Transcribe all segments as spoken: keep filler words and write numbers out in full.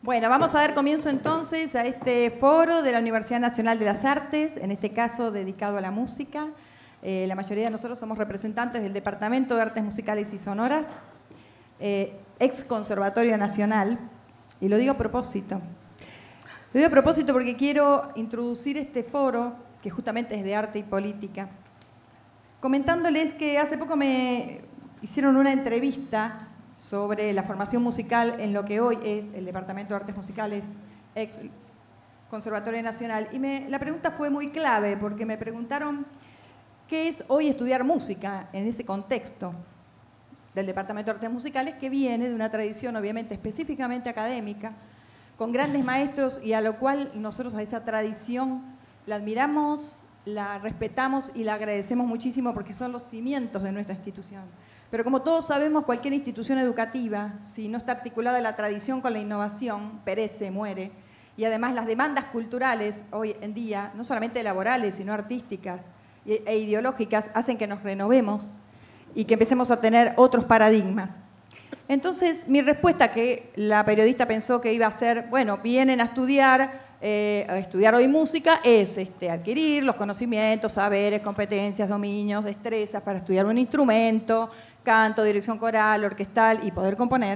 Bueno, vamos a dar comienzo entonces a este foro de la Universidad Nacional de las Artes, en este caso dedicado a la música. Eh, la mayoría de nosotros somos representantes del Departamento de Artes Musicales y Sonoras, eh, ex Conservatorio Nacional, y lo digo a propósito. Lo digo a propósito porque quiero introducir este foro, que justamente es de arte y política, comentándoles que hace poco me hicieron una entrevista sobre la formación musical en lo que hoy es el Departamento de Artes Musicales, ex Conservatorio Nacional, y me, la pregunta fue muy clave porque me preguntaron qué es hoy estudiar música en ese contexto del Departamento de Artes Musicales, que viene de una tradición obviamente específicamente académica, con grandes maestros, y a lo cual nosotros a esa tradición la admiramos, la respetamos y la agradecemos muchísimo porque son los cimientos de nuestra institución. Pero como todos sabemos, cualquier institución educativa, si no está articulada la tradición con la innovación, perece, muere. Y además las demandas culturales hoy en día, no solamente laborales, sino artísticas e ideológicas, hacen que nos renovemos y que empecemos a tener otros paradigmas. Entonces, mi respuesta, que la periodista pensó que iba a ser, bueno, vienen a estudiar, eh, a estudiar hoy música, es este, adquirir los conocimientos, saberes, competencias, dominios, destrezas para estudiar un instrumento, canto, dirección coral, orquestal y poder componer.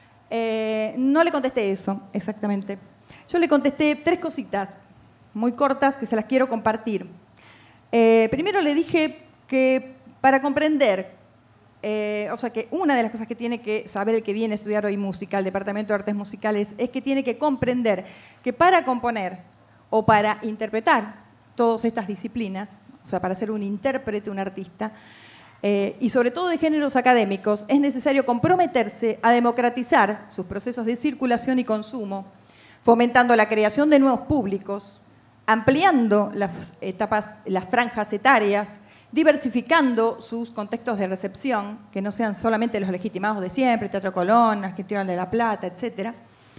Eh, no le contesté eso exactamente. Yo le contesté tres cositas muy cortas que se las quiero compartir. Eh, primero le dije que para comprender, eh, o sea que una de las cosas que tiene que saber el que viene a estudiar hoy música, el Departamento de Artes Musicales, es que tiene que comprender que para componer o para interpretar todas estas disciplinas, o sea, para ser un intérprete, un artista, Eh, y sobre todo de géneros académicos, es necesario comprometerse a democratizar sus procesos de circulación y consumo, fomentando la creación de nuevos públicos, ampliando las etapas, las franjas etarias, diversificando sus contextos de recepción, que no sean solamente los legitimados de siempre, Teatro Colón, Argentina de la Plata, etcétera.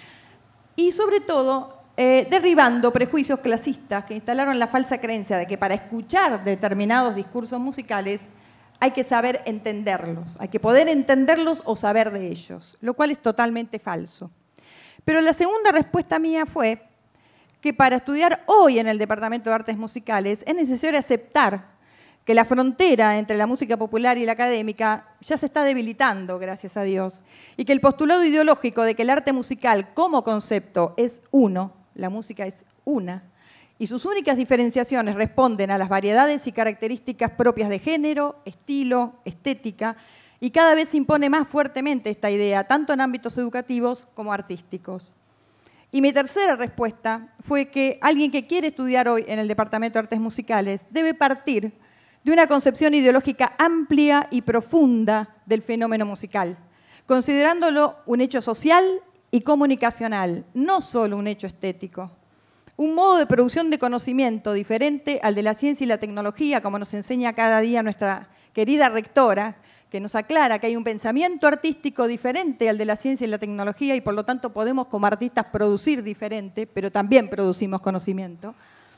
Y sobre todo, eh, derribando prejuicios clasistas que instalaron la falsa creencia de que para escuchar determinados discursos musicales hay que saber entenderlos, hay que poder entenderlos o saber de ellos, lo cual es totalmente falso. Pero la segunda respuesta mía fue que para estudiar hoy en el Departamento de Artes Musicales es necesario aceptar que la frontera entre la música popular y la académica ya se está debilitando, gracias a Dios, y que el postulado ideológico de que el arte musical como concepto es uno, la música es una, y sus únicas diferenciaciones responden a las variedades y características propias de género, estilo, estética, y cada vez se impone más fuertemente esta idea, tanto en ámbitos educativos como artísticos. Y mi tercera respuesta fue que alguien que quiere estudiar hoy en el Departamento de Artes Musicales debe partir de una concepción ideológica amplia y profunda del fenómeno musical, considerándolo un hecho social y comunicacional, no solo un hecho estético. Un modo de producción de conocimiento diferente al de la ciencia y la tecnología, como nos enseña cada día nuestra querida rectora, que nos aclara que hay un pensamiento artístico diferente al de la ciencia y la tecnología y por lo tanto podemos como artistas producir diferente, pero también producimos conocimiento.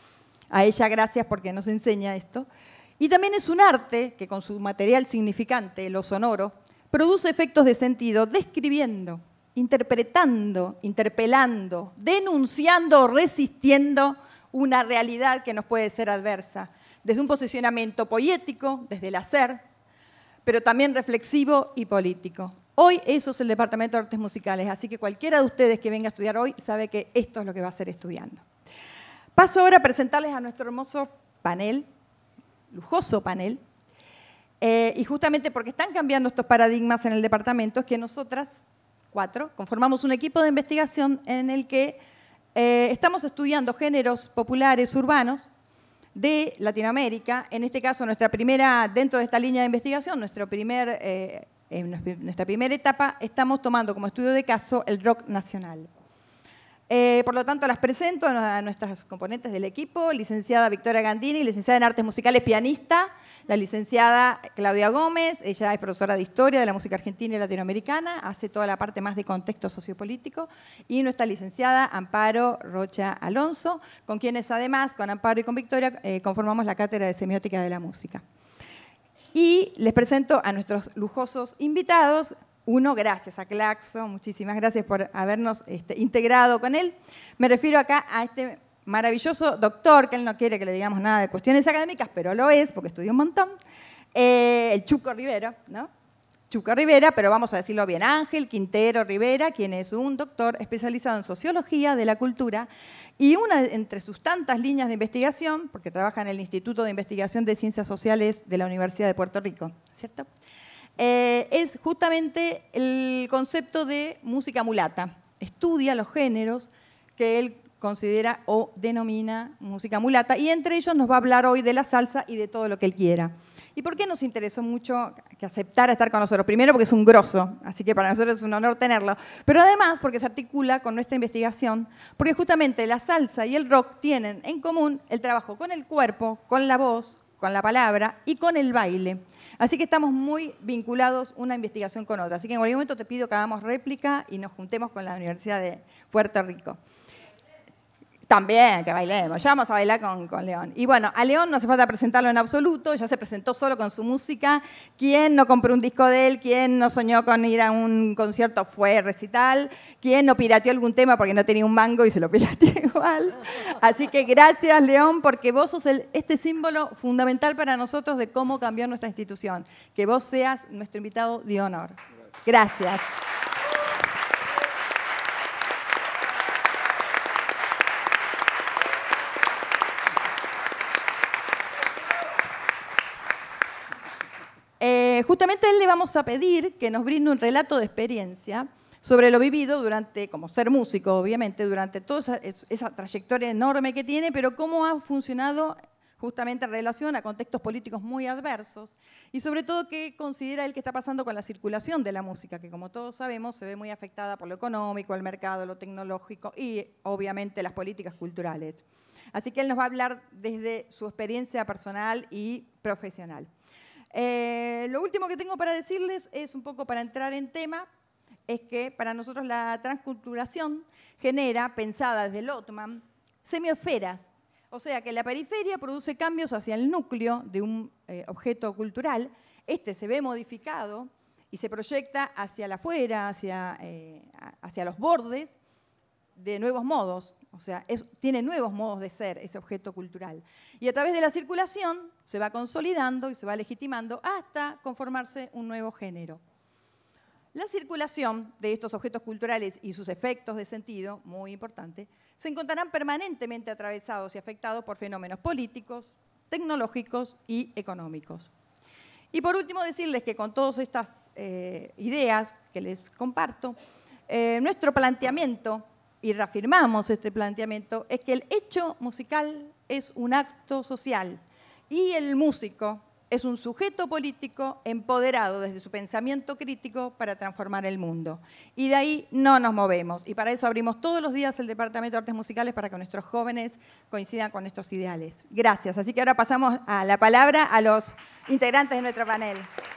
A ella gracias porque nos enseña esto. Y también es un arte que con su material significante, lo sonoro, produce efectos de sentido describiendo, interpretando, interpelando, denunciando o resistiendo una realidad que nos puede ser adversa, desde un posicionamiento poético, desde el hacer, pero también reflexivo y político. Hoy eso es el Departamento de Artes Musicales, así que cualquiera de ustedes que venga a estudiar hoy sabe que esto es lo que va a estar estudiando. Paso ahora a presentarles a nuestro hermoso panel, lujoso panel, eh, y justamente porque están cambiando estos paradigmas en el departamento, es que nosotras cuatro, conformamos un equipo de investigación en el que eh, estamos estudiando géneros populares urbanos de Latinoamérica. En este caso, nuestra primera, dentro de esta línea de investigación, nuestro primer, eh, en nuestra primera etapa, estamos tomando como estudio de caso el rock nacional. Eh, por lo tanto, las presento a nuestras componentes del equipo: licenciada Victoria Gandini, licenciada en Artes Musicales, pianista; la licenciada Claudia Gómez, ella es profesora de Historia de la música argentina y latinoamericana, hace toda la parte más de contexto sociopolítico; y nuestra licenciada Amparo Rocha Alonso, con quienes además, con Amparo y con Victoria, eh, conformamos la Cátedra de Semiótica de la Música. Y les presento a nuestros lujosos invitados. Uno, gracias a Claxo, muchísimas gracias por habernos este, integrado con él. Me refiero acá a este maravilloso doctor, que él no quiere que le digamos nada de cuestiones académicas, pero lo es, porque estudió un montón, eh, el Chuco Rivera, ¿no? Chuco Rivera, pero vamos a decirlo bien, Ángel Quintero Rivera, quien es un doctor especializado en sociología de la cultura y una entre sus tantas líneas de investigación, porque trabaja en el Instituto de Investigación de Ciencias Sociales de la Universidad de Puerto Rico, ¿cierto? Eh, es justamente el concepto de música mulata. Estudia los géneros que él considera o denomina música mulata y entre ellos nos va a hablar hoy de la salsa y de todo lo que él quiera. ¿Y por qué nos interesó mucho que aceptara estar con nosotros? Primero porque es un grosso, así que para nosotros es un honor tenerlo, pero además porque se articula con nuestra investigación, porque justamente la salsa y el rock tienen en común el trabajo con el cuerpo, con la voz, con la palabra y con el baile. Así que estamos muy vinculados una investigación con otra. Así que en cualquier momento te pido que hagamos réplica y nos juntemos con la Universidad de Puerto Rico. También, que bailemos. Ya vamos a bailar con, con León. Y bueno, a León no hace falta presentarlo en absoluto, ya se presentó solo con su música. ¿Quién no compró un disco de él? ¿Quién no soñó con ir a un concierto? Fue recital. ¿Quién no pirateó algún tema porque no tenía un mango y se lo pirateó igual? Así que gracias, León, porque vos sos el, este símbolo fundamental para nosotros de cómo cambió nuestra institución. Que vos seas nuestro invitado de honor. Gracias. Eh, justamente a él le vamos a pedir que nos brinde un relato de experiencia sobre lo vivido durante, como ser músico, obviamente, durante toda esa, esa trayectoria enorme que tiene, pero cómo ha funcionado justamente en relación a contextos políticos muy adversos y sobre todo qué considera él que está pasando con la circulación de la música, que como todos sabemos se ve muy afectada por lo económico, el mercado, lo tecnológico y obviamente las políticas culturales. Así que él nos va a hablar desde su experiencia personal y profesional. Eh, lo último que tengo para decirles es un poco para entrar en tema, es que para nosotros la transculturación genera, pensada desde Lotman, semiosferas, o sea que la periferia produce cambios hacia el núcleo de un eh, objeto cultural, este se ve modificado y se proyecta hacia la afuera, hacia, eh, hacia los bordes, de nuevos modos, o sea, es, tiene nuevos modos de ser ese objeto cultural. Y a través de la circulación se va consolidando y se va legitimando hasta conformarse un nuevo género. La circulación de estos objetos culturales y sus efectos de sentido, muy importante, se encontrarán permanentemente atravesados y afectados por fenómenos políticos, tecnológicos y económicos. Y por último decirles que con todas estas eh, ideas que les comparto, eh, nuestro planteamiento y reafirmamos este planteamiento, es que el hecho musical es un acto social y el músico es un sujeto político empoderado desde su pensamiento crítico para transformar el mundo. Y de ahí no nos movemos. Y para eso abrimos todos los días el Departamento de Artes Musicales para que nuestros jóvenes coincidan con nuestros ideales. Gracias. Así que ahora pasamos a la palabra a los integrantes de nuestro panel.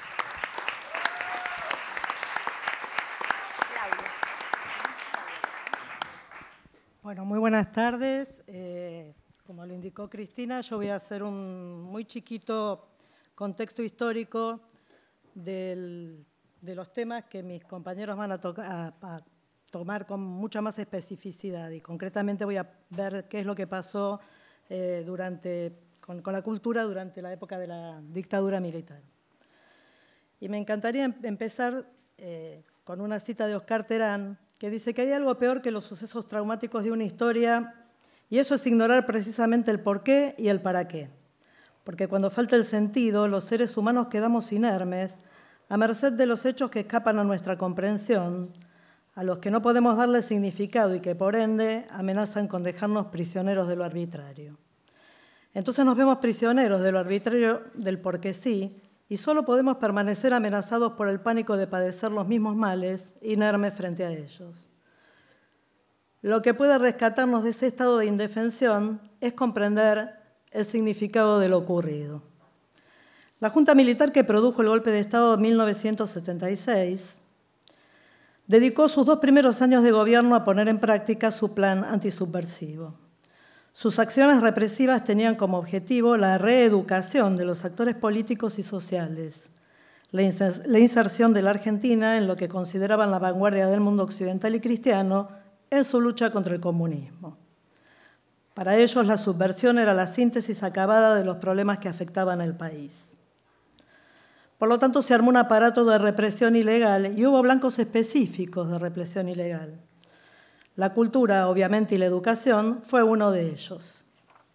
Bueno, muy buenas tardes. Eh, como lo indicó Cristina, yo voy a hacer un muy chiquito contexto histórico del, de los temas que mis compañeros van a, a, a tomar con mucha más especificidad y concretamente voy a ver qué es lo que pasó eh, durante, con, con la cultura durante la época de la dictadura militar. Y me encantaría empezar eh, con una cita de Oscar Terán, que dice que hay algo peor que los sucesos traumáticos de una historia, y eso es ignorar precisamente el por qué y el para qué. Porque cuando falta el sentido, los seres humanos quedamos inermes, a merced de los hechos que escapan a nuestra comprensión, a los que no podemos darle significado y que, por ende, amenazan con dejarnos prisioneros de lo arbitrario. Entonces nos vemos prisioneros de lo arbitrario del porque sí, y solo podemos permanecer amenazados por el pánico de padecer los mismos males, inermes frente a ellos. Lo que puede rescatarnos de ese estado de indefensión es comprender el significado de lo ocurrido. La Junta Militar que produjo el golpe de Estado de mil novecientos setenta y seis dedicó sus dos primeros años de gobierno a poner en práctica su plan antisubversivo. Sus acciones represivas tenían como objetivo la reeducación de los actores políticos y sociales, la inserción de la Argentina en lo que consideraban la vanguardia del mundo occidental y cristiano en su lucha contra el comunismo. Para ellos, la subversión era la síntesis acabada de los problemas que afectaban al país. Por lo tanto, se armó un aparato de represión ilegal y hubo blancos específicos de represión ilegal. La cultura, obviamente, y la educación fue uno de ellos.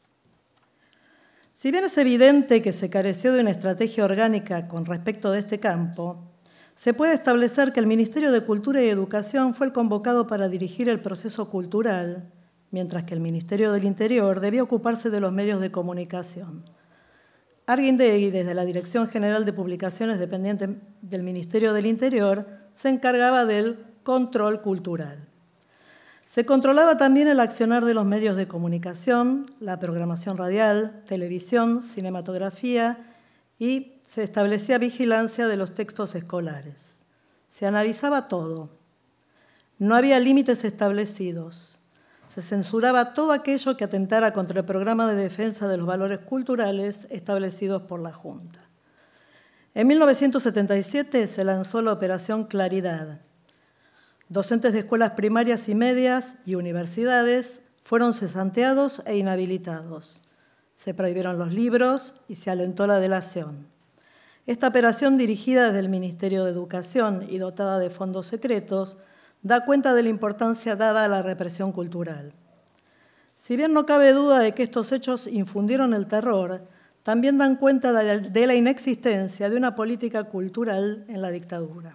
Si bien es evidente que se careció de una estrategia orgánica con respecto de este campo, se puede establecer que el Ministerio de Cultura y Educación fue el convocado para dirigir el proceso cultural, mientras que el Ministerio del Interior debía ocuparse de los medios de comunicación. Arguindegui, desde la Dirección General de Publicaciones dependiente del Ministerio del Interior, se encargaba del control cultural. Se controlaba también el accionar de los medios de comunicación, la programación radial, televisión, cinematografía y se establecía vigilancia de los textos escolares. Se analizaba todo. No había límites establecidos. Se censuraba todo aquello que atentara contra el programa de defensa de los valores culturales establecidos por la Junta. En mil novecientos setenta y siete se lanzó la Operación Claridad. Docentes de escuelas primarias y medias y universidades fueron cesanteados e inhabilitados. Se prohibieron los libros y se alentó la delación. Esta operación, dirigida desde el Ministerio de Educación y dotada de fondos secretos, da cuenta de la importancia dada a la represión cultural. Si bien no cabe duda de que estos hechos infundieron el terror, también dan cuenta de la inexistencia de una política cultural en la dictadura.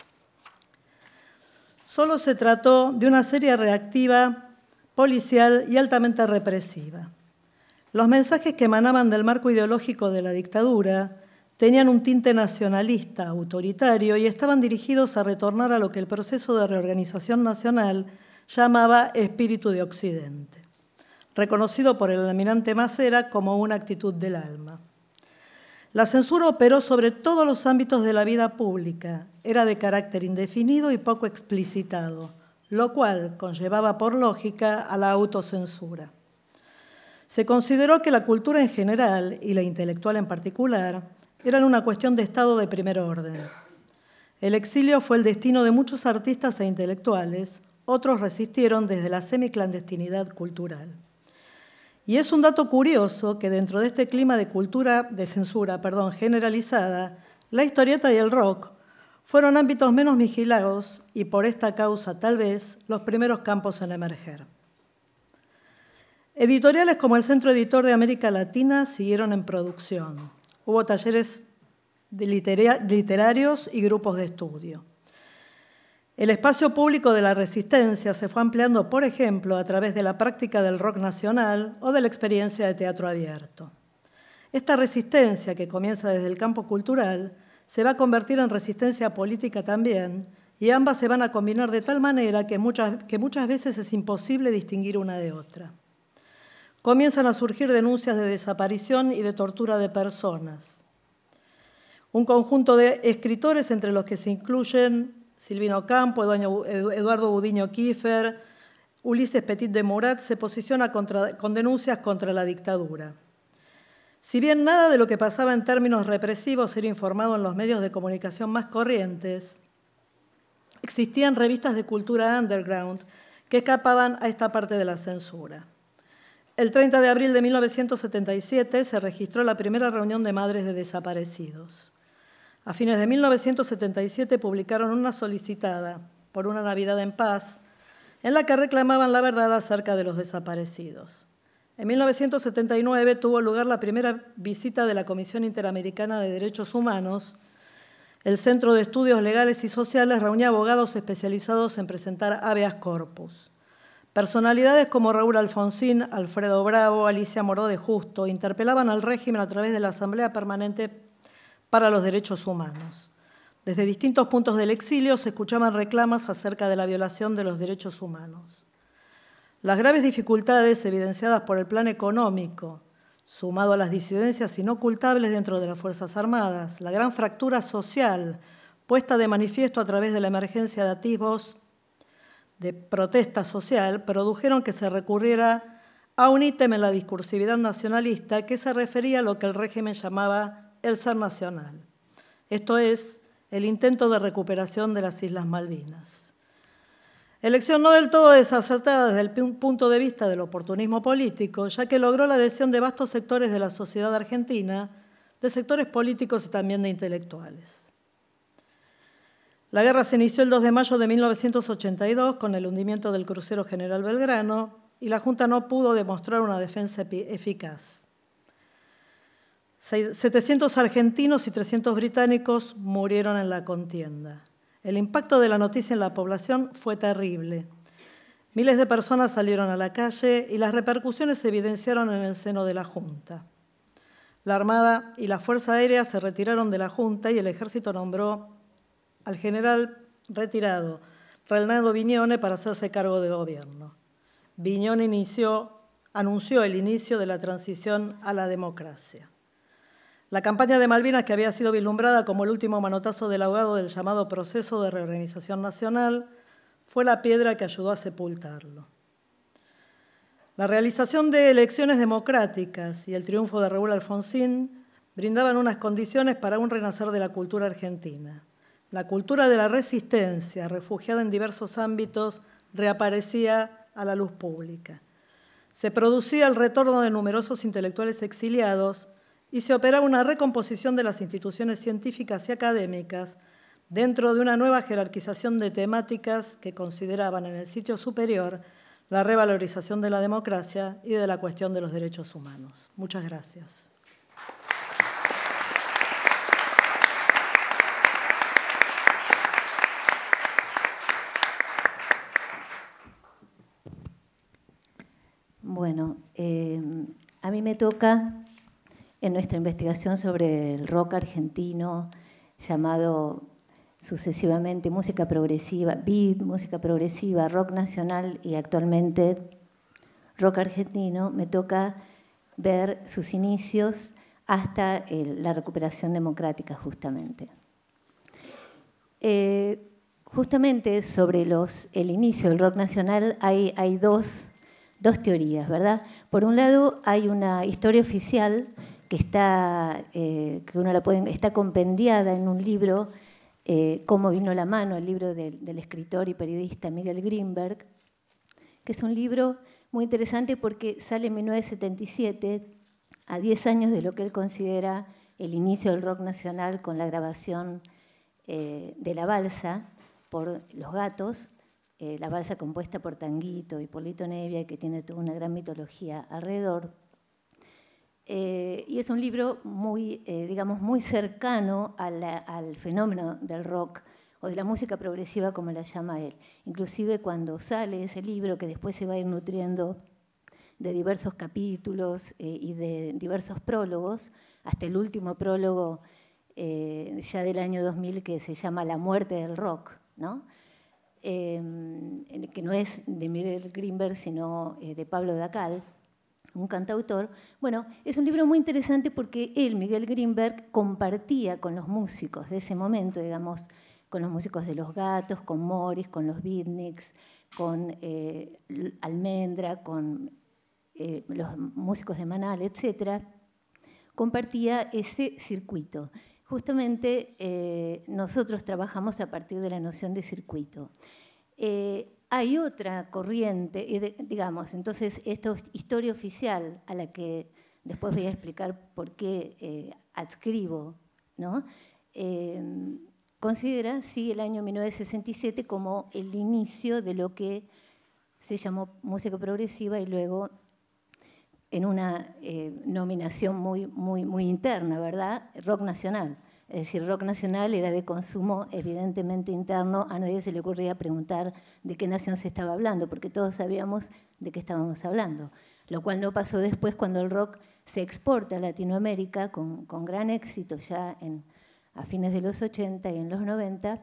Solo se trató de una serie reactiva, policial y altamente represiva. Los mensajes que emanaban del marco ideológico de la dictadura tenían un tinte nacionalista, autoritario, y estaban dirigidos a retornar a lo que el proceso de reorganización nacional llamaba espíritu de Occidente, reconocido por el almirante Macera como una actitud del alma. La censura operó sobre todos los ámbitos de la vida pública, era de carácter indefinido y poco explicitado, lo cual conllevaba por lógica a la autocensura. Se consideró que la cultura en general y la intelectual en particular eran una cuestión de Estado de primer orden. El exilio fue el destino de muchos artistas e intelectuales, otros resistieron desde la semiclandestinidad cultural. Y es un dato curioso que dentro de este clima de cultura, de censura, perdón, generalizada, la historieta y el rock fueron ámbitos menos vigilados y por esta causa, tal vez, los primeros campos en emerger. Editoriales como el Centro Editor de América Latina siguieron en producción. Hubo talleres de literarios y grupos de estudio. El espacio público de la resistencia se fue ampliando, por ejemplo, a través de la práctica del rock nacional o de la experiencia de teatro abierto. Esta resistencia, que comienza desde el campo cultural, se va a convertir en resistencia política también, y ambas se van a combinar de tal manera que muchas, que muchas veces es imposible distinguir una de otra. Comienzan a surgir denuncias de desaparición y de tortura de personas. Un conjunto de escritores, entre los que se incluyen Silvino Campo, Eduardo Budiño Kiefer, Ulises Petit de Murat, se posiciona contra, con denuncias contra la dictadura. Si bien nada de lo que pasaba en términos represivos era informado en los medios de comunicación más corrientes, existían revistas de cultura underground que escapaban a esta parte de la censura. El treinta de abril de mil novecientos setenta y siete se registró la primera reunión de madres de desaparecidos. A fines de mil novecientos setenta y siete publicaron una solicitada por una Navidad en paz, en la que reclamaban la verdad acerca de los desaparecidos. En mil novecientos setenta y nueve tuvo lugar la primera visita de la Comisión Interamericana de Derechos Humanos. El Centro de Estudios Legales y Sociales reunía abogados especializados en presentar habeas corpus. Personalidades como Raúl Alfonsín, Alfredo Bravo, Alicia Mordó de Justo interpelaban al régimen a través de la Asamblea Permanente para los Derechos Humanos. Desde distintos puntos del exilio se escuchaban reclamos acerca de la violación de los derechos humanos. Las graves dificultades evidenciadas por el plan económico, sumado a las disidencias inocultables dentro de las Fuerzas Armadas, la gran fractura social puesta de manifiesto a través de la emergencia de atisbos de protesta social, produjeron que se recurriera a un ítem en la discursividad nacionalista que se refería a lo que el régimen llamaba el ser nacional. esto es, el intento de recuperación de las Islas Malvinas. Elección no del todo desacertada desde el punto de vista del oportunismo político, ya que logró la adhesión de vastos sectores de la sociedad argentina, de sectores políticos y también de intelectuales. La guerra se inició el dos de mayo de mil novecientos ochenta y dos con el hundimiento del crucero General Belgrano y la Junta no pudo demostrar una defensa eficaz. setecientos argentinos y trescientos británicos murieron en la contienda. El impacto de la noticia en la población fue terrible. Miles de personas salieron a la calle y las repercusiones se evidenciaron en el seno de la Junta. La Armada y la Fuerza Aérea se retiraron de la Junta y el Ejército nombró al general retirado, Reinaldo Vignone, para hacerse cargo del gobierno. Vignone inició, anunció el inicio de la transición a la democracia. La campaña de Malvinas, que había sido vislumbrada como el último manotazo del ahogado del llamado proceso de reorganización nacional, fue la piedra que ayudó a sepultarlo. La realización de elecciones democráticas y el triunfo de Raúl Alfonsín brindaban unas condiciones para un renacer de la cultura argentina. La cultura de la resistencia, refugiada en diversos ámbitos, reaparecía a la luz pública. Se producía el retorno de numerosos intelectuales exiliados y se operaba una recomposición de las instituciones científicas y académicas dentro de una nueva jerarquización de temáticas que consideraban en el sitio superior la revalorización de la democracia y de la cuestión de los derechos humanos. Muchas gracias. Bueno, eh, a mí me toca, en nuestra investigación sobre el rock argentino, llamado sucesivamente música progresiva, beat, música progresiva, rock nacional y actualmente rock argentino, me toca ver sus inicios hasta el, la recuperación democrática, justamente. Eh, justamente sobre los, el inicio del rock nacional hay, hay dos, dos teorías, ¿verdad? Por un lado, hay una historia oficial que está, eh, que uno la puede, está compendiada en un libro, eh, Cómo vino la mano, el libro del, del escritor y periodista Miguel Grinberg, que es un libro muy interesante porque sale en mil novecientos setenta y siete, a diez años de lo que él considera el inicio del rock nacional con la grabación eh, de La Balsa por Los Gatos, eh, La Balsa compuesta por Tanguito y Polito Nevia, que tiene toda una gran mitología alrededor. Eh, y es un libro muy, eh, digamos, muy cercano a la, al fenómeno del rock o de la música progresiva, como la llama él. Inclusive cuando sale ese libro, que después se va a ir nutriendo de diversos capítulos eh, y de diversos prólogos, hasta el último prólogo eh, ya del año dos mil, que se llama La muerte del rock, ¿no? Eh, que no es de Miguel Grinberg, sino eh, de Pablo Dacal, un cantautor. Bueno, es un libro muy interesante porque él, Miguel Grinberg, compartía con los músicos de ese momento, digamos, con los músicos de Los Gatos, con Morris, con los Beatniks, con eh, Almendra, con eh, los músicos de Manal, etcétera, compartía ese circuito. Justamente eh, nosotros trabajamos a partir de la noción de circuito. Eh, Hay otra corriente, digamos, entonces esta historia oficial a la que después voy a explicar por qué eh, adscribo, ¿no? Eh, considera, sí, el año mil novecientos sesenta y siete como el inicio de lo que se llamó música progresiva y luego en una eh, nominación muy, muy, muy interna, ¿verdad? Rock nacional. Es decir, rock nacional era de consumo evidentemente interno, a nadie se le ocurría preguntar de qué nación se estaba hablando, porque todos sabíamos de qué estábamos hablando, lo cual no pasó después cuando el rock se exporta a Latinoamérica con, con gran éxito ya en, a fines de los ochenta y en los noventa,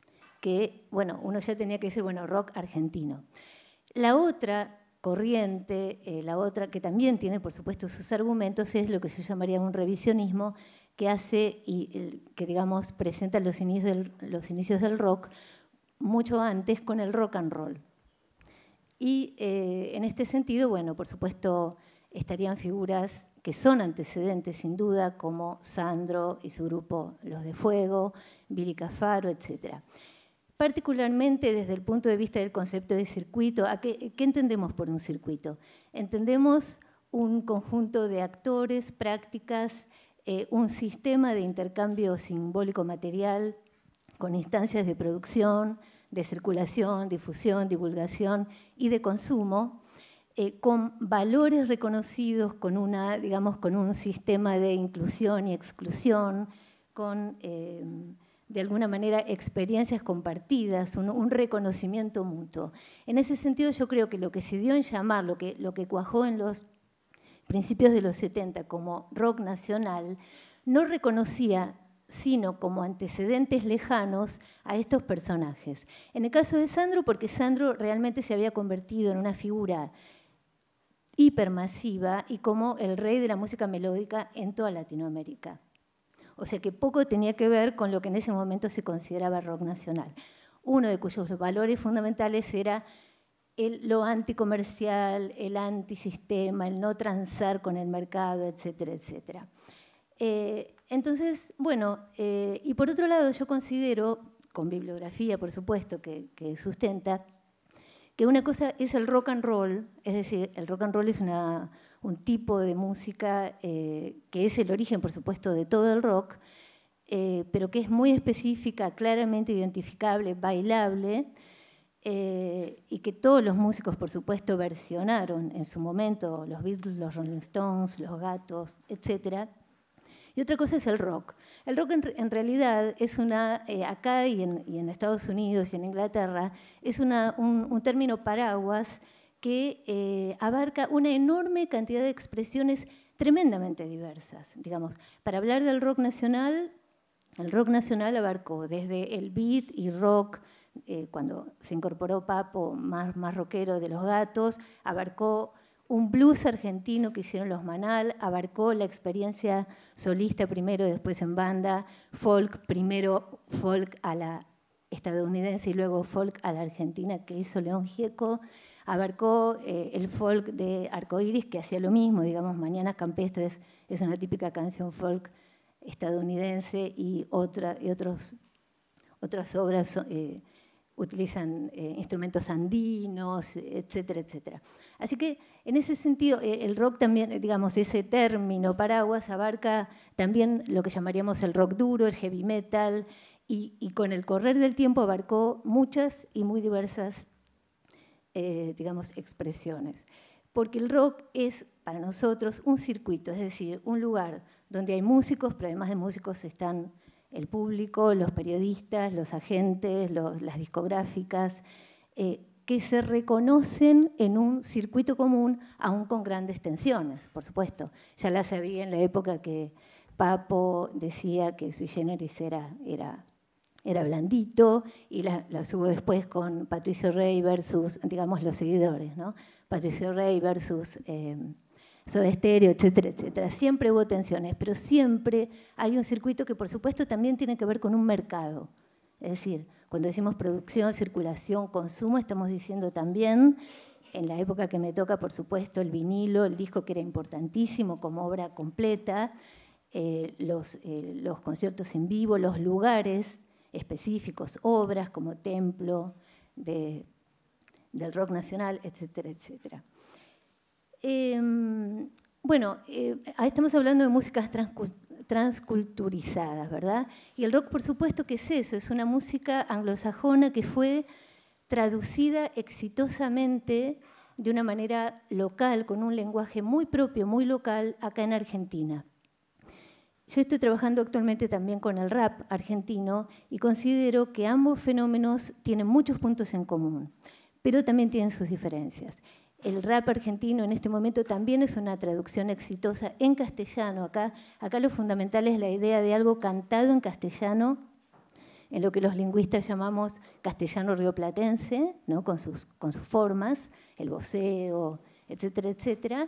que bueno, uno ya tenía que decir, bueno, rock argentino. La otra corriente, eh, la otra que también tiene por supuesto sus argumentos, es lo que yo llamaría un revisionismo, que hace y que, digamos, presenta los inicios, del, los inicios del rock mucho antes con el rock and roll. Y eh, en este sentido, bueno, por supuesto, estarían figuras que son antecedentes sin duda, como Sandro y su grupo Los de Fuego, Billy Cafaro, etcétera. Particularmente desde el punto de vista del concepto de circuito, ¿a qué, qué entendemos por un circuito? Entendemos un conjunto de actores, prácticas, eh, un sistema de intercambio simbólico material con instancias de producción, de circulación, difusión, divulgación y de consumo, eh, con valores reconocidos, con, una, digamos, con un sistema de inclusión y exclusión, con, eh, de alguna manera, experiencias compartidas, un, un reconocimiento mutuo. En ese sentido, yo creo que lo que se dio en llamar, lo que, lo que cuajó en los principios de los setenta como rock nacional, no reconocía sino como antecedentes lejanos a estos personajes. En el caso de Sandro, porque Sandro realmente se había convertido en una figura hipermasiva y como el rey de la música melódica en toda Latinoamérica. O sea que poco tenía que ver con lo que en ese momento se consideraba rock nacional. Uno de cuyos valores fundamentales era el, lo anticomercial, el antisistema, el no transar con el mercado, etcétera, etcétera. Eh, entonces, bueno, eh, y por otro lado yo considero, con bibliografía por supuesto que, que sustenta, que una cosa es el rock and roll, es decir, el rock and roll es una, un tipo de música eh, que es el origen por supuesto de todo el rock, eh, pero que es muy específica, claramente identificable, bailable, eh, y que todos los músicos por supuesto versionaron en su momento, los Beatles, los Rolling Stones, los Gatos, etcétera. Y otra cosa es el rock. El rock en, en realidad es una, eh, acá y en, y en Estados Unidos y en Inglaterra, es una, un, un término paraguas que eh, abarca una enorme cantidad de expresiones tremendamente diversas. Digamos, para hablar del rock nacional, el rock nacional abarcó desde el beat y rock, eh, cuando se incorporó Papo, más, más rockero de los Gatos, abarcó un blues argentino que hicieron los Manal, abarcó la experiencia solista primero, después en banda, folk, primero folk a la estadounidense y luego folk a la argentina que hizo León Gieco, abarcó eh, el folk de Arcoiris que hacía lo mismo, digamos, Mañanas Campestres es una típica canción folk estadounidense y, otra, y otros, otras obras eh, utilizan eh, instrumentos andinos, etcétera, etcétera. Así que en ese sentido eh, el rock también, digamos, ese término paraguas abarca también lo que llamaríamos el rock duro, el heavy metal, y, y con el correr del tiempo abarcó muchas y muy diversas, eh, digamos, expresiones. Porque el rock es para nosotros un circuito, es decir, un lugar donde hay músicos, pero además de músicos están el público, los periodistas, los agentes, los, las discográficas, eh, que se reconocen en un circuito común, aún con grandes tensiones, por supuesto. Ya las había en la época que Papo decía que Sui Generis era, era, era blandito, y las la hubo después con Patricio Rey versus, digamos, los seguidores, ¿no? Patricio Rey versus eh, Soda Stereo, etcétera, etcétera. Siempre hubo tensiones, pero siempre hay un circuito que por supuesto también tiene que ver con un mercado. Es decir, cuando decimos producción, circulación, consumo, estamos diciendo también, en la época que me toca, por supuesto, el vinilo, el disco que era importantísimo como obra completa, eh, los, eh, los conciertos en vivo, los lugares específicos, obras como Templo de, del rock nacional, etcétera, etcétera. Eh, bueno, eh, estamos hablando de músicas transculturizadas, ¿verdad? Y el rock, por supuesto, ¿qué es eso? Es una música anglosajona que fue traducida exitosamente de una manera local, con un lenguaje muy propio, muy local, acá en Argentina. Yo estoy trabajando actualmente también con el rap argentino y considero que ambos fenómenos tienen muchos puntos en común, pero también tienen sus diferencias. El rap argentino en este momento también es una traducción exitosa en castellano. Acá, acá lo fundamental es la idea de algo cantado en castellano, en lo que los lingüistas llamamos castellano rioplatense, ¿no? con, sus, con sus formas, el voceo, etcétera, etcétera.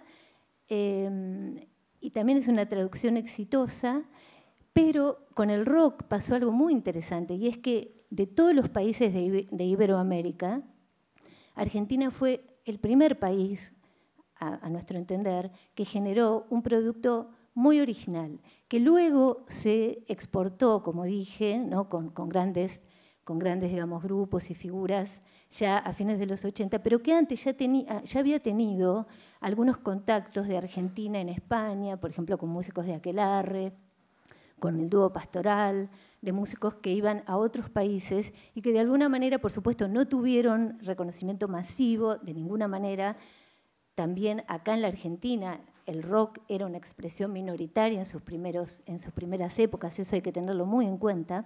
Eh, y también es una traducción exitosa, pero con el rock pasó algo muy interesante, y es que de todos los países de, de Iberoamérica, Argentina fue el primer país a, a nuestro entender, que generó un producto muy original, que luego se exportó, como dije, ¿no? con, con grandes, con grandes digamos, grupos y figuras ya a fines de los ochenta, pero que antes ya, tenía, ya había tenido algunos contactos de Argentina en España, por ejemplo, con músicos de Aquelarre, con el dúo Pastoral, de músicos que iban a otros países y que de alguna manera, por supuesto, no tuvieron reconocimiento masivo de ninguna manera. También acá en la Argentina el rock era una expresión minoritaria en sus, primeros, en sus primeras épocas, eso hay que tenerlo muy en cuenta.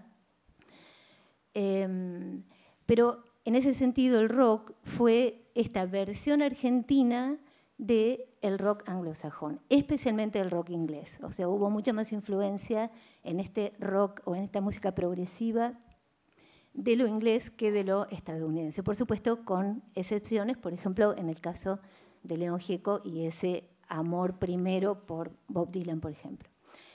Eh, pero en ese sentido el rock fue esta versión argentina del rock anglosajón, especialmente el rock inglés. O sea, hubo mucha más influencia en este rock o en esta música progresiva de lo inglés que de lo estadounidense. Por supuesto, con excepciones, por ejemplo, en el caso de León Gieco y ese amor primero por Bob Dylan, por ejemplo.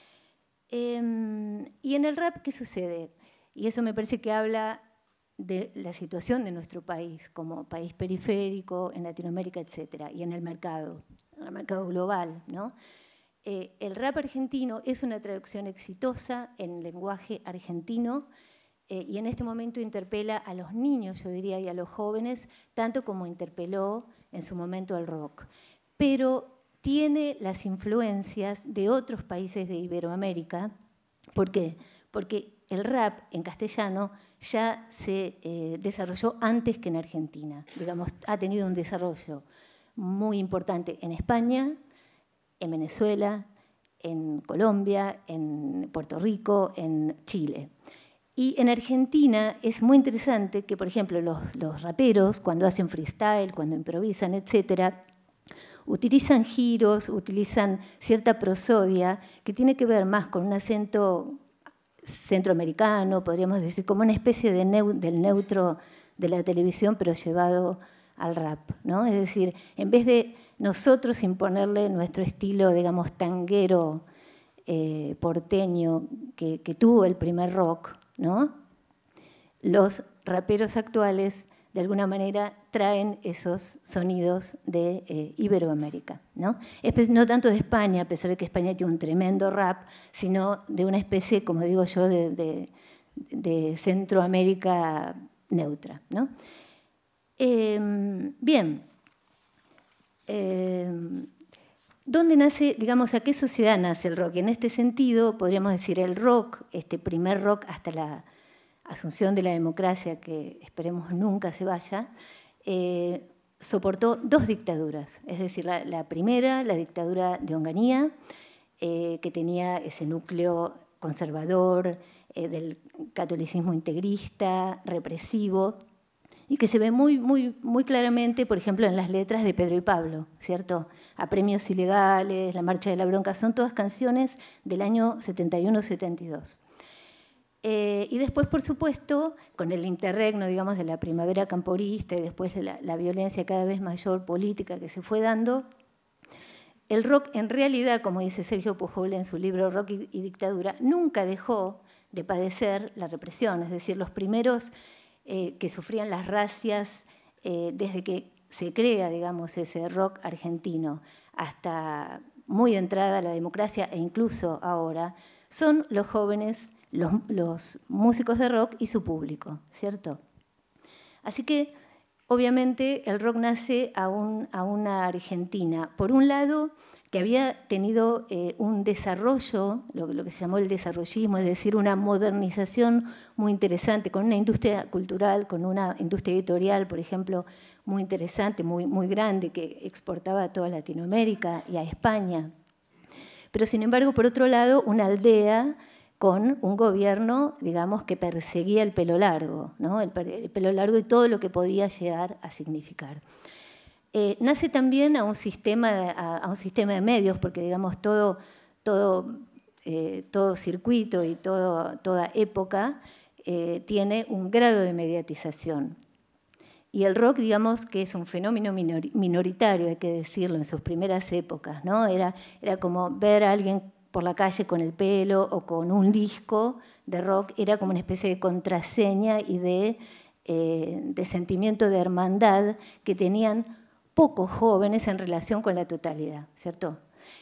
Eh, y en el rap, ¿qué sucede? Y eso me parece que habla de la situación de nuestro país como país periférico, en Latinoamérica, etcétera, y en el mercado, en el mercado global, ¿no? Eh, el rap argentino es una traducción exitosa en lenguaje argentino eh, y en este momento interpela a los niños, yo diría, y a los jóvenes, tanto como interpeló en su momento el rock. Pero tiene las influencias de otros países de Iberoamérica. ¿Por qué? Porque el rap en castellano ya se eh, desarrolló antes que en Argentina. Digamos, ha tenido un desarrollo muy importante en España, en Venezuela, en Colombia, en Puerto Rico, en Chile. Y en Argentina es muy interesante que, por ejemplo, los, los raperos, cuando hacen freestyle, cuando improvisan, etcétera, utilizan giros, utilizan cierta prosodia que tiene que ver más con un acento centroamericano, podríamos decir, como una especie de neu del neutro de la televisión, pero llevado al rap, ¿no? Es decir, en vez de nosotros imponerle nuestro estilo, digamos, tanguero, eh, porteño, que, que tuvo el primer rock, ¿no? Los raperos actuales, de alguna manera, traen esos sonidos de eh, Iberoamérica, ¿no? No tanto de España, a pesar de que España tiene un tremendo rap, sino de una especie, como digo yo, de, de, de Centroamérica neutra, ¿no? Eh, bien, eh, ¿dónde nace, digamos, a qué sociedad nace el rock? Y en este sentido, podríamos decir, el rock, este primer rock hasta la asunción de la democracia, que esperemos nunca se vaya, eh, soportó dos dictaduras. Es decir, la, la primera, la dictadura de Onganía, eh, que tenía ese núcleo conservador, eh, del catolicismo integrista, represivo, y que se ve muy, muy, muy claramente, por ejemplo, en las letras de Pedro y Pablo, ¿cierto? Apremios ilegales, La marcha de la bronca, son todas canciones del año setenta y uno setenta y dos. Eh, y después, por supuesto, con el interregno, digamos, de la primavera camporista y después de la, la violencia cada vez mayor política que se fue dando, el rock, en realidad, como dice Sergio Pujol en su libro Rock y, y Dictadura, nunca dejó de padecer la represión. Es decir, los primeros eh, que sufrían las racias eh, desde que se crea, digamos, ese rock argentino hasta muy entrada la democracia e incluso ahora, son los jóvenes, Los, los músicos de rock y su público, ¿cierto? Así que, obviamente, el rock nace a, un, a una Argentina, por un lado, que había tenido eh, un desarrollo, lo, lo que se llamó el desarrollismo, es decir, una modernización muy interesante, con una industria cultural, con una industria editorial, por ejemplo, muy interesante, muy, muy grande, que exportaba a toda Latinoamérica y a España. Pero, sin embargo, por otro lado, una aldea con un gobierno, digamos, que perseguía el pelo largo, ¿no? el, el pelo largo y todo lo que podía llegar a significar. Eh, nace también a un sistema, a, a un sistema de medios, porque, digamos, todo, todo, eh, todo circuito y todo, toda época eh, tiene un grado de mediatización. Y el rock, digamos, que es un fenómeno minor, minoritario, hay que decirlo, en sus primeras épocas, ¿no? Era, era como ver a alguien por la calle con el pelo o con un disco de rock, era como una especie de contraseña y de, eh, de sentimiento de hermandad que tenían poco jóvenes en relación con la totalidad, ¿cierto?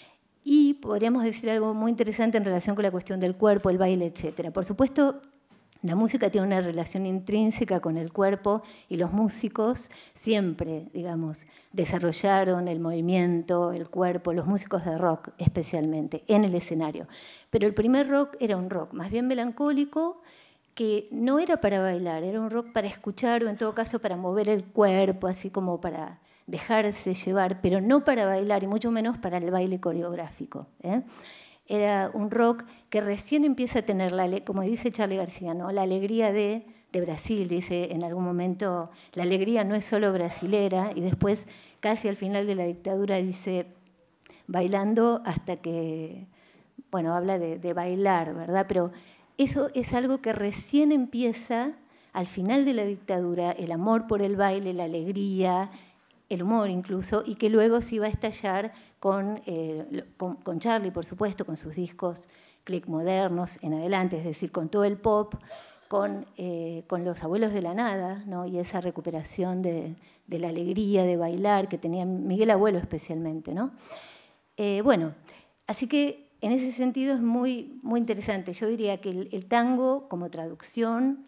Y podríamos decir algo muy interesante en relación con la cuestión del cuerpo, el baile, etcétera. Por supuesto, la música tiene una relación intrínseca con el cuerpo y los músicos siempre, digamos, desarrollaron el movimiento, el cuerpo, los músicos de rock especialmente, en el escenario. Pero el primer rock era un rock más bien melancólico, que no era para bailar, era un rock para escuchar o en todo caso para mover el cuerpo, así como para dejarse llevar, pero no para bailar y mucho menos para el baile coreográfico, ¿eh? Era un rock que recién empieza a tener, la, como dice Charly García, ¿no? La alegría de, de Brasil, dice en algún momento, la alegría no es solo brasilera, y después, casi al final de la dictadura, dice, bailando hasta que, bueno, habla de, de bailar, ¿verdad? Pero eso es algo que recién empieza al final de la dictadura, el amor por el baile, la alegría, el humor incluso, y que luego se iba a estallar con, eh, con, con Charly, por supuesto, con sus discos click modernos en adelante, es decir, con todo el pop, con, eh, con Los Abuelos de la Nada, ¿no? Y esa recuperación de, de la alegría de bailar que tenía Miguel Abuelo especialmente, ¿no? Eh, bueno, así que en ese sentido es muy, muy interesante. Yo diría que el, el tango como traducción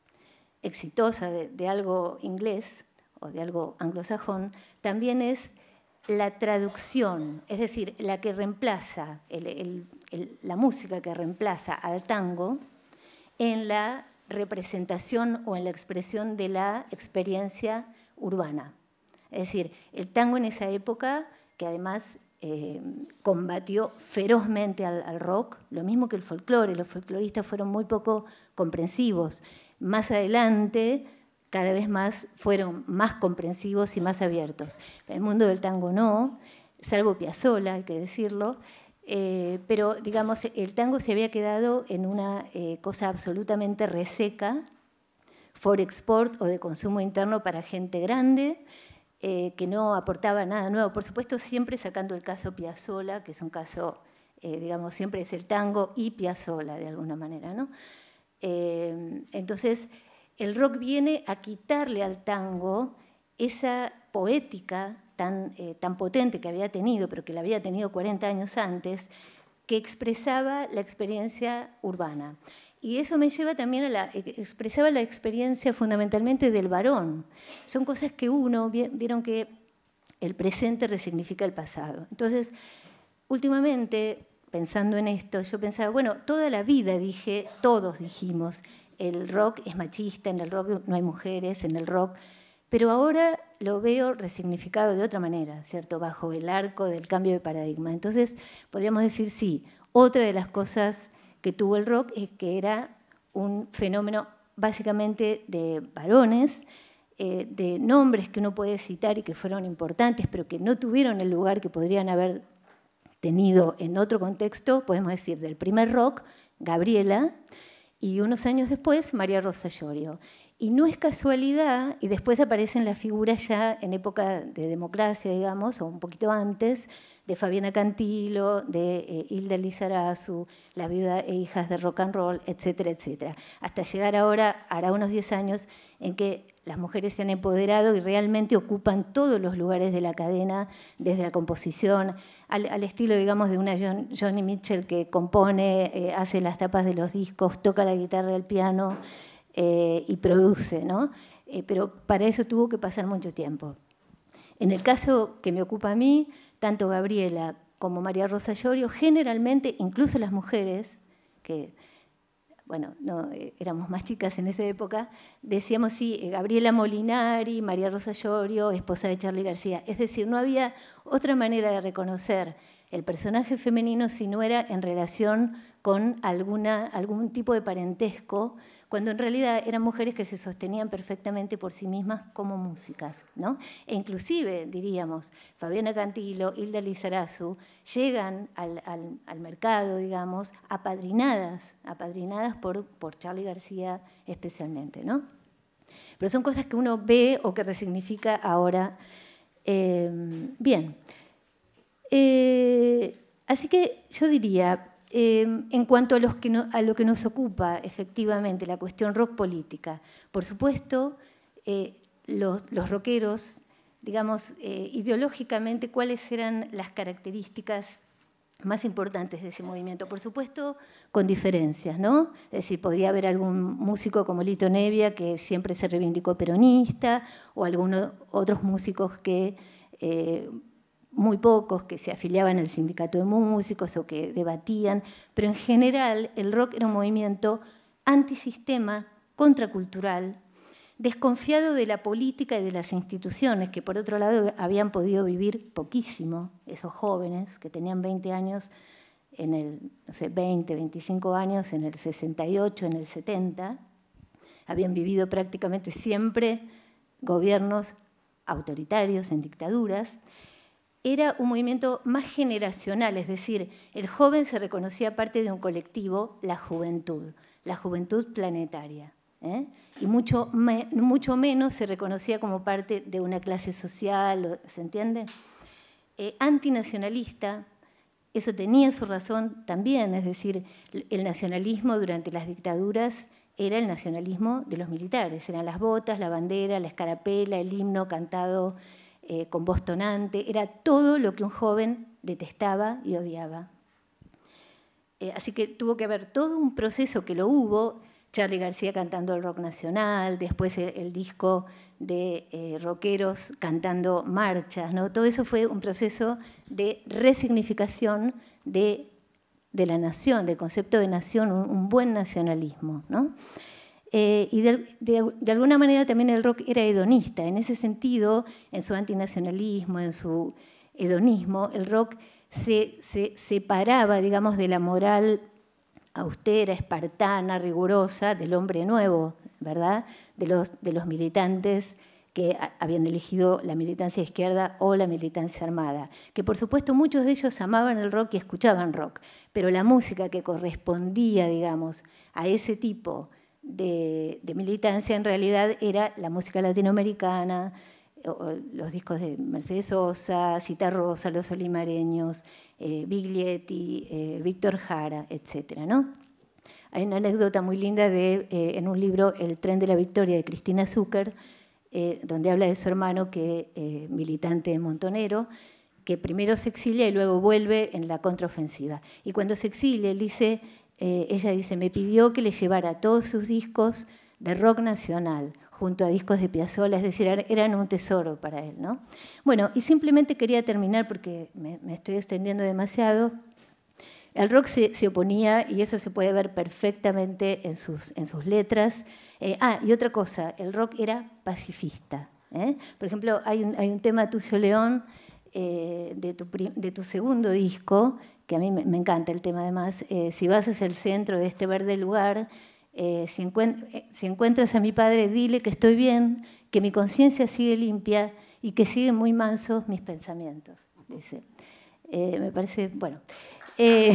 exitosa de, de algo inglés o de algo anglosajón, también es la traducción, es decir, la que reemplaza, el, el, el, la música que reemplaza al tango en la representación o en la expresión de la experiencia urbana. Es decir, el tango en esa época, que además eh, combatió ferozmente al, al rock, lo mismo que el folclore, los folcloristas fueron muy poco comprensivos. Más adelante, cada vez más fueron más comprensivos y más abiertos. El mundo del tango no, salvo Piazzolla, hay que decirlo, eh, pero digamos, el tango se había quedado en una eh, cosa absolutamente reseca, for export o de consumo interno para gente grande, eh, que no aportaba nada nuevo. Por supuesto, siempre sacando el caso Piazzolla, que es un caso, eh, digamos, siempre es el tango y Piazzolla, de alguna manera, ¿no? Eh, entonces, el rock viene a quitarle al tango esa poética tan, eh, tan potente que había tenido, pero que la había tenido cuarenta años antes, que expresaba la experiencia urbana. Y eso me lleva también a la... expresaba la experiencia fundamentalmente del varón. Son cosas que uno... Vieron que el presente resignifica el pasado. Entonces, últimamente, pensando en esto, yo pensaba, bueno, toda la vida dije, todos dijimos, el rock es machista, en el rock no hay mujeres, en el rock... Pero ahora lo veo resignificado de otra manera, ¿cierto? Bajo el arco del cambio de paradigma. Entonces, podríamos decir, sí, otra de las cosas que tuvo el rock es que era un fenómeno básicamente de varones, eh, de nombres que uno puede citar y que fueron importantes, pero que no tuvieron el lugar que podrían haber tenido en otro contexto, podemos decir, del primer rock, Gabriela, y unos años después, María Rosa Llorio. Y no es casualidad, y después aparecen las figuras ya en época de democracia, digamos, o un poquito antes, de Fabiana Cantilo, de eh, Hilda Lizarazu, La viuda e hijas de rock and roll, etcétera, etcétera. Hasta llegar ahora, hará unos diez años, en que las mujeres se han empoderado y realmente ocupan todos los lugares de la cadena, desde la composición, al, al estilo, digamos, de una John, Joni Mitchell que compone, eh, hace las tapas de los discos, toca la guitarra, el piano, Eh, y produce, ¿no? Eh, pero para eso tuvo que pasar mucho tiempo. En el caso que me ocupa a mí, tanto Gabriela como María Rosa Llorio, generalmente, incluso las mujeres, que, bueno, no, eh, éramos más chicas en esa época, decíamos, sí, Gabriela Molinari, María Rosa Llorio, esposa de Charly García. Es decir, no había otra manera de reconocer el personaje femenino si no era en relación con alguna, algún tipo de parentesco, cuando en realidad eran mujeres que se sostenían perfectamente por sí mismas como músicas, ¿no? E inclusive, diríamos, Fabiana Cantilo, Hilda Lizarazu, llegan al, al, al mercado, digamos, apadrinadas, apadrinadas por, por Charly García especialmente, ¿no? Pero son cosas que uno ve o que resignifica ahora. Eh, bien. Eh, así que yo diría... Eh, en cuanto a, los que no, a lo que nos ocupa efectivamente la cuestión rock política, por supuesto, eh, los, los rockeros digamos, eh, ideológicamente, cuáles eran las características más importantes de ese movimiento. Por supuesto, con diferencias, ¿no? Es decir, podía haber algún músico como Lito Nebbia que siempre se reivindicó peronista, o algunos otros músicos que, eh, muy pocos, que se afiliaban al sindicato de músicos o que debatían, pero en general el rock era un movimiento antisistema, contracultural, desconfiado de la política y de las instituciones, que por otro lado habían podido vivir poquísimo, esos jóvenes que tenían veinte años, en el, no sé, veinte, veinticinco años, en el sesenta y ocho, en el setenta, habían vivido prácticamente siempre gobiernos autoritarios, en dictaduras. Era un movimiento más generacional, es decir, el joven se reconocía parte de un colectivo, la juventud, la juventud planetaria. ¿Eh? Y mucho, me, mucho menos se reconocía como parte de una clase social, ¿se entiende? Eh, antinacionalista, eso tenía su razón también, es decir, el nacionalismo durante las dictaduras era el nacionalismo de los militares, eran las botas, la bandera, la escarapela, el himno cantado eh, con voz tonante, era todo lo que un joven detestaba y odiaba. Eh, así que tuvo que haber todo un proceso que lo hubo, Charly García cantando el rock nacional, después el, el disco de eh, rockeros cantando marchas, ¿no? Todo eso fue un proceso de resignificación de, de la nación, del concepto de nación, un, un buen nacionalismo, ¿no? Eh, y de, de, de alguna manera también el rock era hedonista. En ese sentido, en su antinacionalismo, en su hedonismo, el rock se, se separaba, digamos, de la moral austera, espartana, rigurosa del hombre nuevo, ¿verdad? De los, de los militantes que habían elegido la militancia izquierda o la militancia armada, que por supuesto muchos de ellos amaban el rock y escuchaban rock, pero la música que correspondía, digamos, a ese tipo de, de militancia en realidad era la música latinoamericana, los discos de Mercedes Sosa, Citarrosa, Los Olimareños, eh, Biglietti, eh, Víctor Jara, etcétera, ¿no? Hay una anécdota muy linda de, eh, en un libro, El tren de la victoria, de Cristina Zucker, eh, donde habla de su hermano, que eh, militante montonero, que primero se exilia y luego vuelve en la contraofensiva. Y cuando se exilia, él dice, eh, ella dice, me pidió que le llevara todos sus discos de rock nacional, junto a discos de Piazzolla, es decir, eran un tesoro para él, ¿no? Bueno, y simplemente quería terminar, porque me, me estoy extendiendo demasiado. El rock se, se oponía, y eso se puede ver perfectamente en sus, en sus letras. Eh, ah, y otra cosa, el rock era pacifista, ¿eh? Por ejemplo, hay un, hay un tema tuyo, León, eh, de, tu, de tu segundo disco, que a mí me, me encanta el tema además, eh, si vas hacia el centro de este verde lugar, Eh, si, encuent si encuentras a mi padre, dile que estoy bien, que mi conciencia sigue limpia y que siguen muy mansos mis pensamientos, dice. Eh, me parece, bueno. Eh,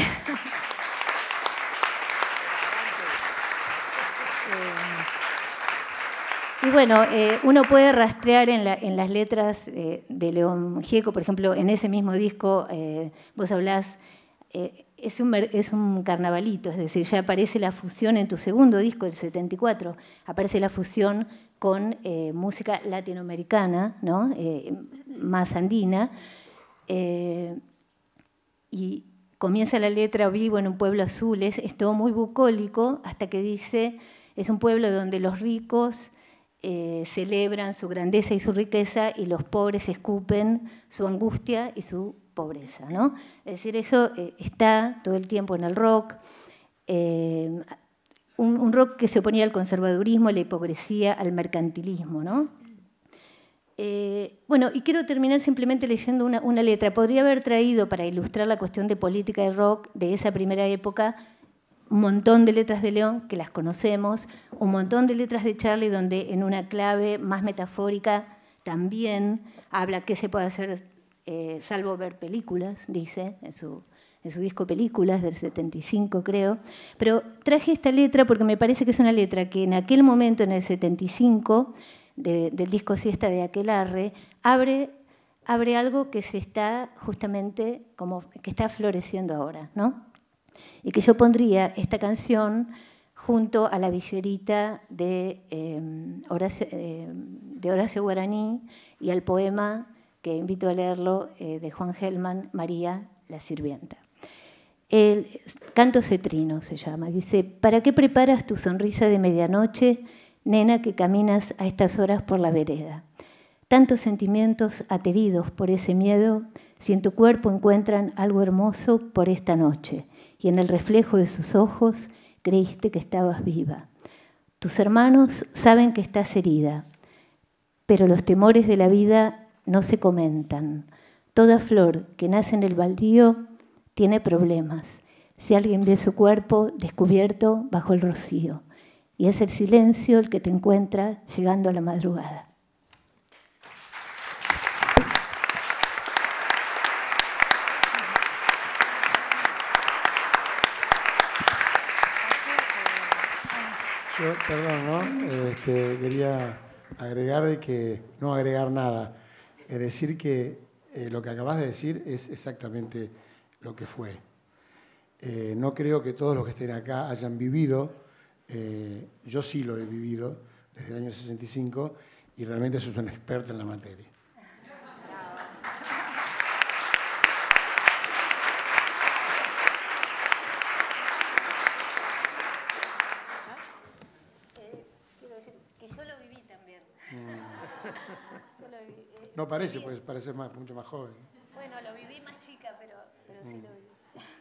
y bueno, eh, uno puede rastrear en, la, en las letras eh, de León Gieco, por ejemplo, en ese mismo disco, eh, vos hablás... Eh, Es un, es un carnavalito, es decir, ya aparece la fusión en tu segundo disco, el setenta y cuatro, aparece la fusión con eh, música latinoamericana, ¿no? eh, más andina, eh, y comienza la letra, vivo en un pueblo azul, es, es todo muy bucólico, hasta que dice, es un pueblo donde los ricos eh, celebran su grandeza y su riqueza y los pobres escupen su angustia y su pobreza, ¿no? Es decir, eso eh, está todo el tiempo en el rock, eh, un, un rock que se oponía al conservadurismo, a la hipocresía, al mercantilismo, ¿no? Eh, bueno, y quiero terminar simplemente leyendo una, una letra. Podría haber traído, para ilustrar la cuestión de política de rock de esa primera época, un montón de letras de León, que las conocemos, un montón de letras de Charly, donde en una clave más metafórica también habla qué se puede hacer Eh, salvo ver películas, dice, en su, en su disco Películas del setenta y cinco, creo. Pero traje esta letra porque me parece que es una letra que en aquel momento, en el setenta y cinco, de, del disco Siesta de Aquelarre, abre, abre algo que se está justamente, como que está floreciendo ahora, ¿no? Y que yo pondría esta canción junto a La Villerita de, eh, Horacio, eh, de Horacio Guaraní y al poema que invito a leerlo eh, de Juan Gelman, María la Sirvienta. El canto cetrino se llama. Dice: ¿para qué preparas tu sonrisa de medianoche, nena que caminas a estas horas por la vereda? Tantos sentimientos ateridos por ese miedo, si en tu cuerpo encuentran algo hermoso por esta noche, y en el reflejo de sus ojos creíste que estabas viva. Tus hermanos saben que estás herida, pero los temores de la vida no se comentan. Toda flor que nace en el baldío tiene problemas. Si alguien ve su cuerpo descubierto bajo el rocío, y es el silencio el que te encuentra llegando a la madrugada. Yo, perdón, ¿no? Este, quería agregar de que, no agregar nada, es decir que eh, lo que acabas de decir es exactamente lo que fue. Eh, no creo que todos los que estén acá hayan vivido, eh, yo sí lo he vivido desde el año sesenta y cinco y realmente soy un experto en la materia. No parece, pues parece más, mucho más joven. Bueno, lo viví más chica, pero, pero sí lo viví.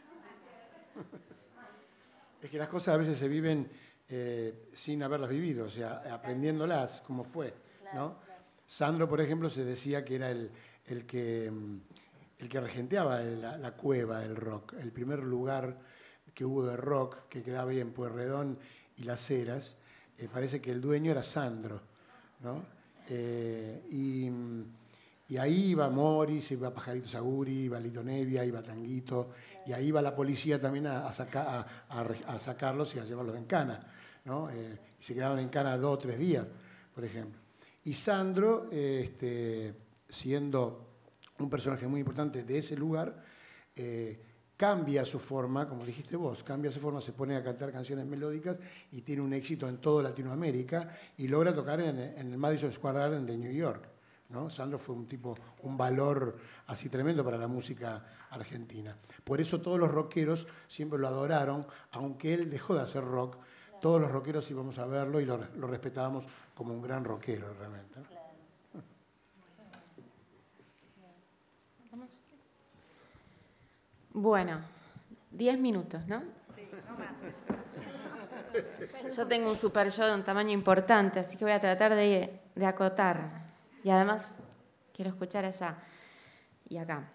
Es que las cosas a veces se viven eh, sin haberlas vivido, o sea, aprendiéndolas como fue, Claro, ¿no? claro. Sandro, por ejemplo, se decía que era el, el, que, el que regenteaba la, la cueva del rock, el primer lugar que hubo de rock, que quedaba ahí en Pueyrredón y Las Heras. Eh, parece que el dueño era Sandro, ¿no? Eh, y... Y ahí iba Morris, iba Pajarito Saguri, iba Lito Nevia, iba Tanguito, y ahí iba la policía también a, a, saca, a, a, a sacarlos y a llevarlos en cana, ¿no? Eh, y se quedaban en cana dos o tres días, por ejemplo. Y Sandro, eh, este, siendo un personaje muy importante de ese lugar, eh, cambia su forma, como dijiste vos, cambia su forma, se pone a cantar canciones melódicas y tiene un éxito en toda Latinoamérica y logra tocar en, en el Madison Square Garden de New York, ¿no? Sandro fue un tipo, un valor así tremendo para la música argentina. Por eso todos los rockeros siempre lo adoraron, aunque él dejó de hacer rock, todos los rockeros íbamos a verlo y lo, lo respetábamos como un gran rockero realmente, ¿no? Claro. ¿Vamos? Bueno, diez minutos, ¿no? Sí, no más. Yo tengo un super show de un tamaño importante, así que voy a tratar de, de acotar. Y además quiero escuchar allá y acá.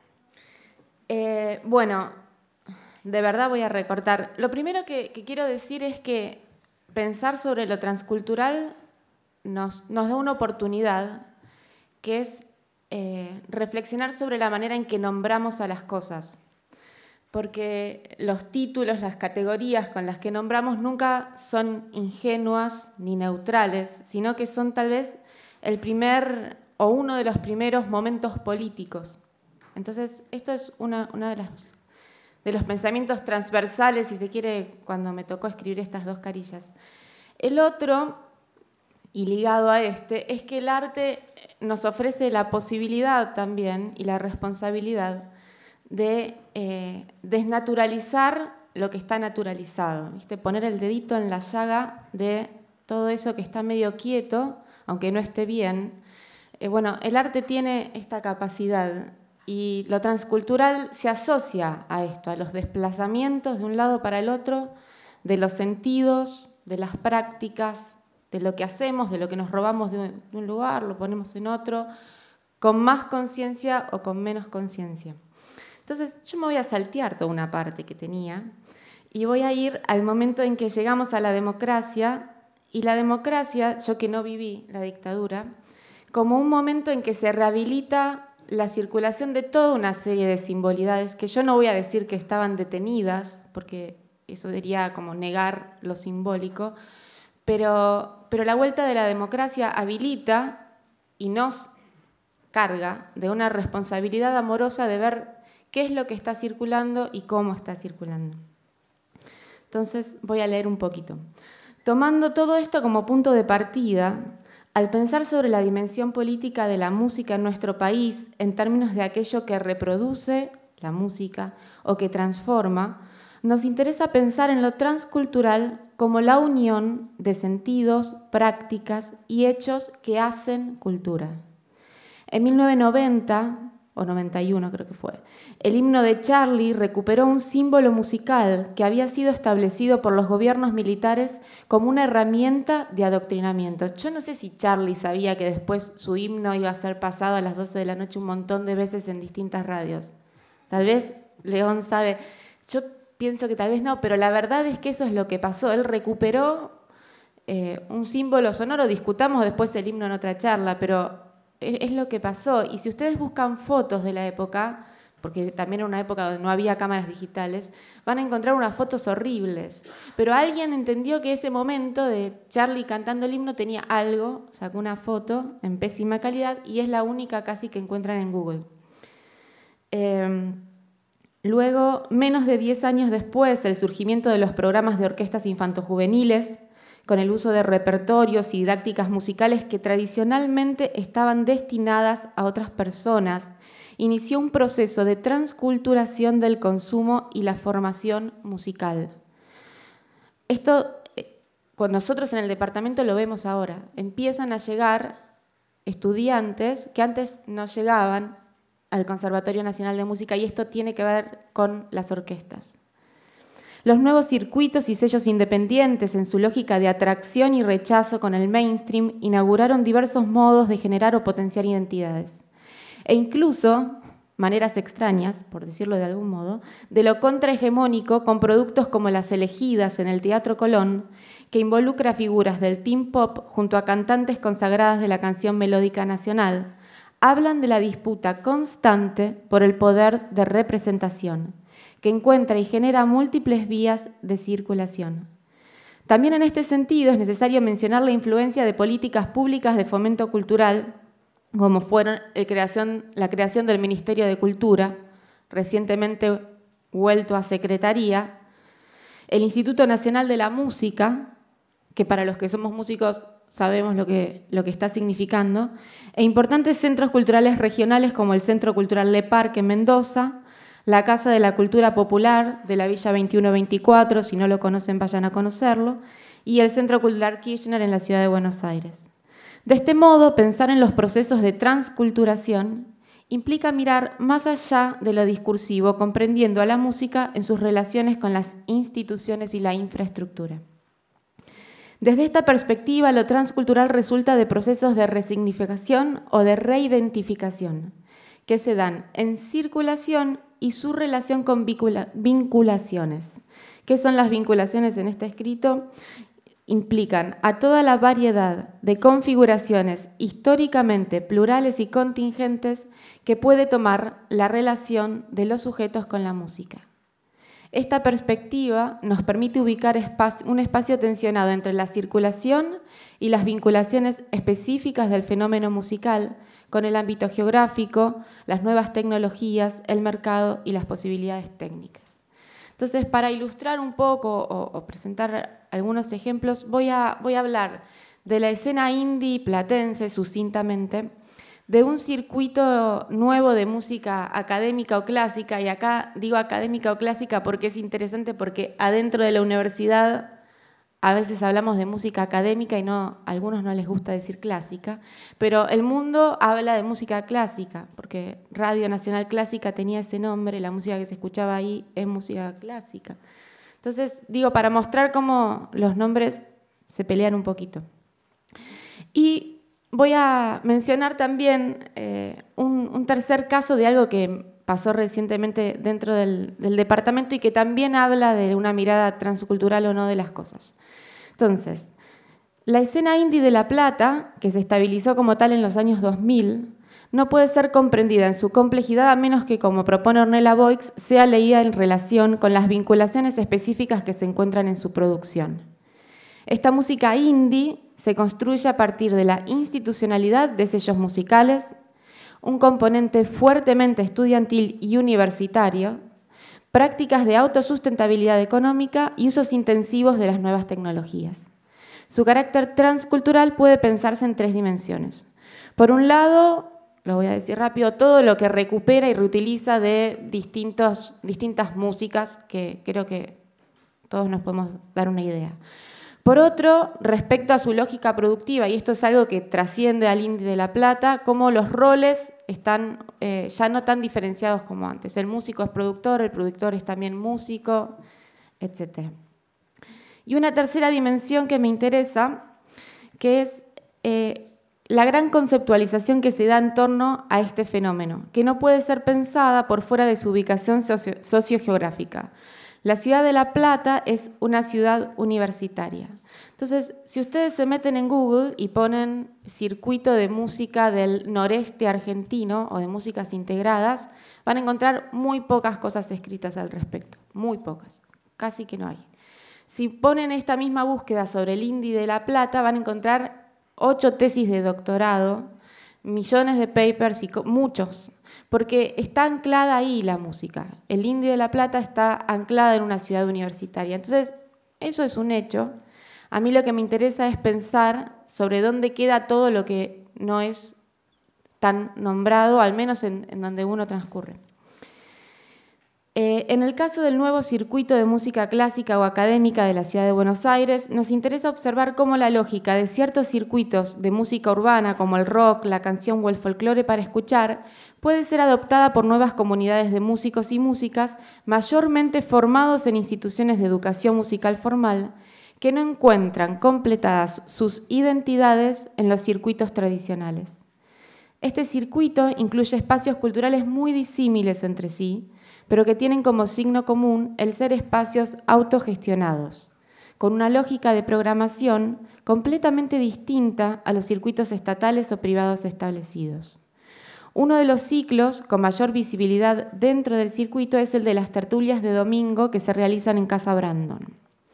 Eh, bueno, de verdad voy a recortar. Lo primero que, que quiero decir es que pensar sobre lo transcultural nos, nos da una oportunidad, que es eh, reflexionar sobre la manera en que nombramos a las cosas. Porque los títulos, las categorías con las que nombramos nunca son ingenuas ni neutrales, sino que son tal vez el primer o uno de los primeros momentos políticos. Entonces, esto es una, una de, las, de los pensamientos transversales, si se quiere, cuando me tocó escribir estas dos carillas. El otro, y ligado a este, es que el arte nos ofrece la posibilidad también y la responsabilidad de eh, desnaturalizar lo que está naturalizado, ¿viste? Poner el dedito en la llaga de todo eso que está medio quieto, aunque no esté bien. Eh, bueno, el arte tiene esta capacidad y lo transcultural se asocia a esto, a los desplazamientos de un lado para el otro, de los sentidos, de las prácticas, de lo que hacemos, de lo que nos robamos de un, de un lugar, lo ponemos en otro, con más conciencia o con menos conciencia. Entonces, yo me voy a saltear toda una parte que tenía y voy a ir al momento en que llegamos a la democracia. Y la democracia, yo que no viví la dictadura, como un momento en que se rehabilita la circulación de toda una serie de simbolidades que yo no voy a decir que estaban detenidas, porque eso sería como negar lo simbólico, pero, pero la vuelta de la democracia habilita y nos carga de una responsabilidad amorosa de ver qué es lo que está circulando y cómo está circulando. Entonces voy a leer un poquito. Tomando todo esto como punto de partida, Al pensar sobre la dimensión política de la música en nuestro país, en términos de aquello que reproduce la música o que transforma, nos interesa pensar en lo transcultural como la unión de sentidos, prácticas y hechos que hacen cultura. En mil novecientos noventa, o noventa y uno creo que fue, el himno de Charlie recuperó un símbolo musical que había sido establecido por los gobiernos militares como una herramienta de adoctrinamiento. Yo no sé si Charlie sabía que después su himno iba a ser pasado a las doce de la noche un montón de veces en distintas radios. Tal vez León sabe, yo pienso que tal vez no, pero la verdad es que eso es lo que pasó. Él recuperó eh, un símbolo sonoro, discutamos después el himno en otra charla, pero es lo que pasó. Y si ustedes buscan fotos de la época, porque también era una época donde no había cámaras digitales, van a encontrar unas fotos horribles. Pero alguien entendió que ese momento de Charlie cantando el himno tenía algo, sacó una foto en pésima calidad y es la única casi que encuentran en Google. Eh, luego, menos de diez años después, el surgimiento de los programas de orquestas infantojuveniles, con el uso de repertorios y didácticas musicales que tradicionalmente estaban destinadas a otras personas, inició un proceso de transculturación del consumo y la formación musical. Esto, con nosotros en el departamento lo vemos ahora. Empiezan a llegar estudiantes que antes no llegaban al Conservatorio Nacional de Música y esto tiene que ver con las orquestas. Los nuevos circuitos y sellos independientes, en su lógica de atracción y rechazo con el mainstream, inauguraron diversos modos de generar o potenciar identidades. E incluso maneras extrañas, por decirlo de algún modo, de lo contrahegemónico con productos como Las Elegidas en el Teatro Colón, que involucra figuras del teen pop junto a cantantes consagradas de la canción melódica nacional, hablan de la disputa constante por el poder de representación, que encuentra y genera múltiples vías de circulación. También en este sentido es necesario mencionar la influencia de políticas públicas de fomento cultural, como fueron el creación, la creación del Ministerio de Cultura, recientemente vuelto a Secretaría, el Instituto Nacional de la Música, que para los que somos músicos sabemos lo que, lo que está significando, e importantes centros culturales regionales como el Centro Cultural Le Parque en Mendoza, la Casa de la Cultura Popular de la Villa veintiuno veinticuatro, si no lo conocen vayan a conocerlo, y el Centro Cultural Kirchner en la ciudad de Buenos Aires. De este modo, pensar en los procesos de transculturación implica mirar más allá de lo discursivo, comprendiendo a la música en sus relaciones con las instituciones y la infraestructura. Desde esta perspectiva, lo transcultural resulta de procesos de resignificación o de reidentificación, que se dan en circulación y su relación con vincula- vinculaciones. ¿Qué son las vinculaciones en este escrito? Implican a toda la variedad de configuraciones históricamente plurales y contingentes que puede tomar la relación de los sujetos con la música. Esta perspectiva nos permite ubicar espacio, un espacio tensionado entre la circulación y las vinculaciones específicas del fenómeno musical con el ámbito geográfico, las nuevas tecnologías, el mercado y las posibilidades técnicas. Entonces, para ilustrar un poco o, o presentar algunos ejemplos, voy a, voy a hablar de la escena indie platense, sucintamente, de un circuito nuevo de música académica o clásica, y acá digo académica o clásica porque es interesante porque adentro de la universidad a veces hablamos de música académica y no, a algunos no les gusta decir clásica, pero el mundo habla de música clásica, porque Radio Nacional Clásica tenía ese nombre, la música que se escuchaba ahí es música clásica. Entonces, digo, para mostrar cómo los nombres se pelean un poquito. Y voy a mencionar también eh, un, un tercer caso de algo que pasó recientemente dentro del, del departamento y que también habla de una mirada transcultural o no de las cosas. Entonces, la escena indie de La Plata, que se estabilizó como tal en los años dos mil, no puede ser comprendida en su complejidad a menos que, como propone Ornella Boix, sea leída en relación con las vinculaciones específicas que se encuentran en su producción. Esta música indie se construye a partir de la institucionalidad de sellos musicales, un componente fuertemente estudiantil y universitario, prácticas de autosustentabilidad económica y usos intensivos de las nuevas tecnologías. Su carácter transcultural puede pensarse en tres dimensiones. Por un lado, lo voy a decir rápido, todo lo que recupera y reutiliza de distintos, distintas músicas, que creo que todos nos podemos dar una idea. Por otro, respecto a su lógica productiva, y esto es algo que trasciende al Indie de La Plata, cómo los roles están eh, ya no tan diferenciados como antes. El músico es productor, el productor es también músico, etcétera. Y una tercera dimensión que me interesa, que es eh, la gran conceptualización que se da en torno a este fenómeno, que no puede ser pensada por fuera de su ubicación socio sociogeográfica. La ciudad de La Plata es una ciudad universitaria. Entonces, si ustedes se meten en Google y ponen circuito de música del noreste argentino o de músicas integradas, van a encontrar muy pocas cosas escritas al respecto, muy pocas, casi que no hay. Si ponen esta misma búsqueda sobre el Indie de La Plata, van a encontrar ocho tesis de doctorado, millones de papers y muchos, porque está anclada ahí la música. El Indie de La Plata está anclada en una ciudad universitaria. Entonces, eso es un hecho. A mí lo que me interesa es pensar sobre dónde queda todo lo que no es tan nombrado, al menos en, en donde uno transcurre. Eh, en el caso del nuevo circuito de música clásica o académica de la ciudad de Buenos Aires, nos interesa observar cómo la lógica de ciertos circuitos de música urbana, como el rock, la canción o el folclore para escuchar, puede ser adoptada por nuevas comunidades de músicos y músicas mayormente formados en instituciones de educación musical formal, que no encuentran completadas sus identidades en los circuitos tradicionales. Este circuito incluye espacios culturales muy disímiles entre sí, pero que tienen como signo común el ser espacios autogestionados, con una lógica de programación completamente distinta a los circuitos estatales o privados establecidos. Uno de los ciclos con mayor visibilidad dentro del circuito es el de las tertulias de domingo que se realizan en Casa Brandon.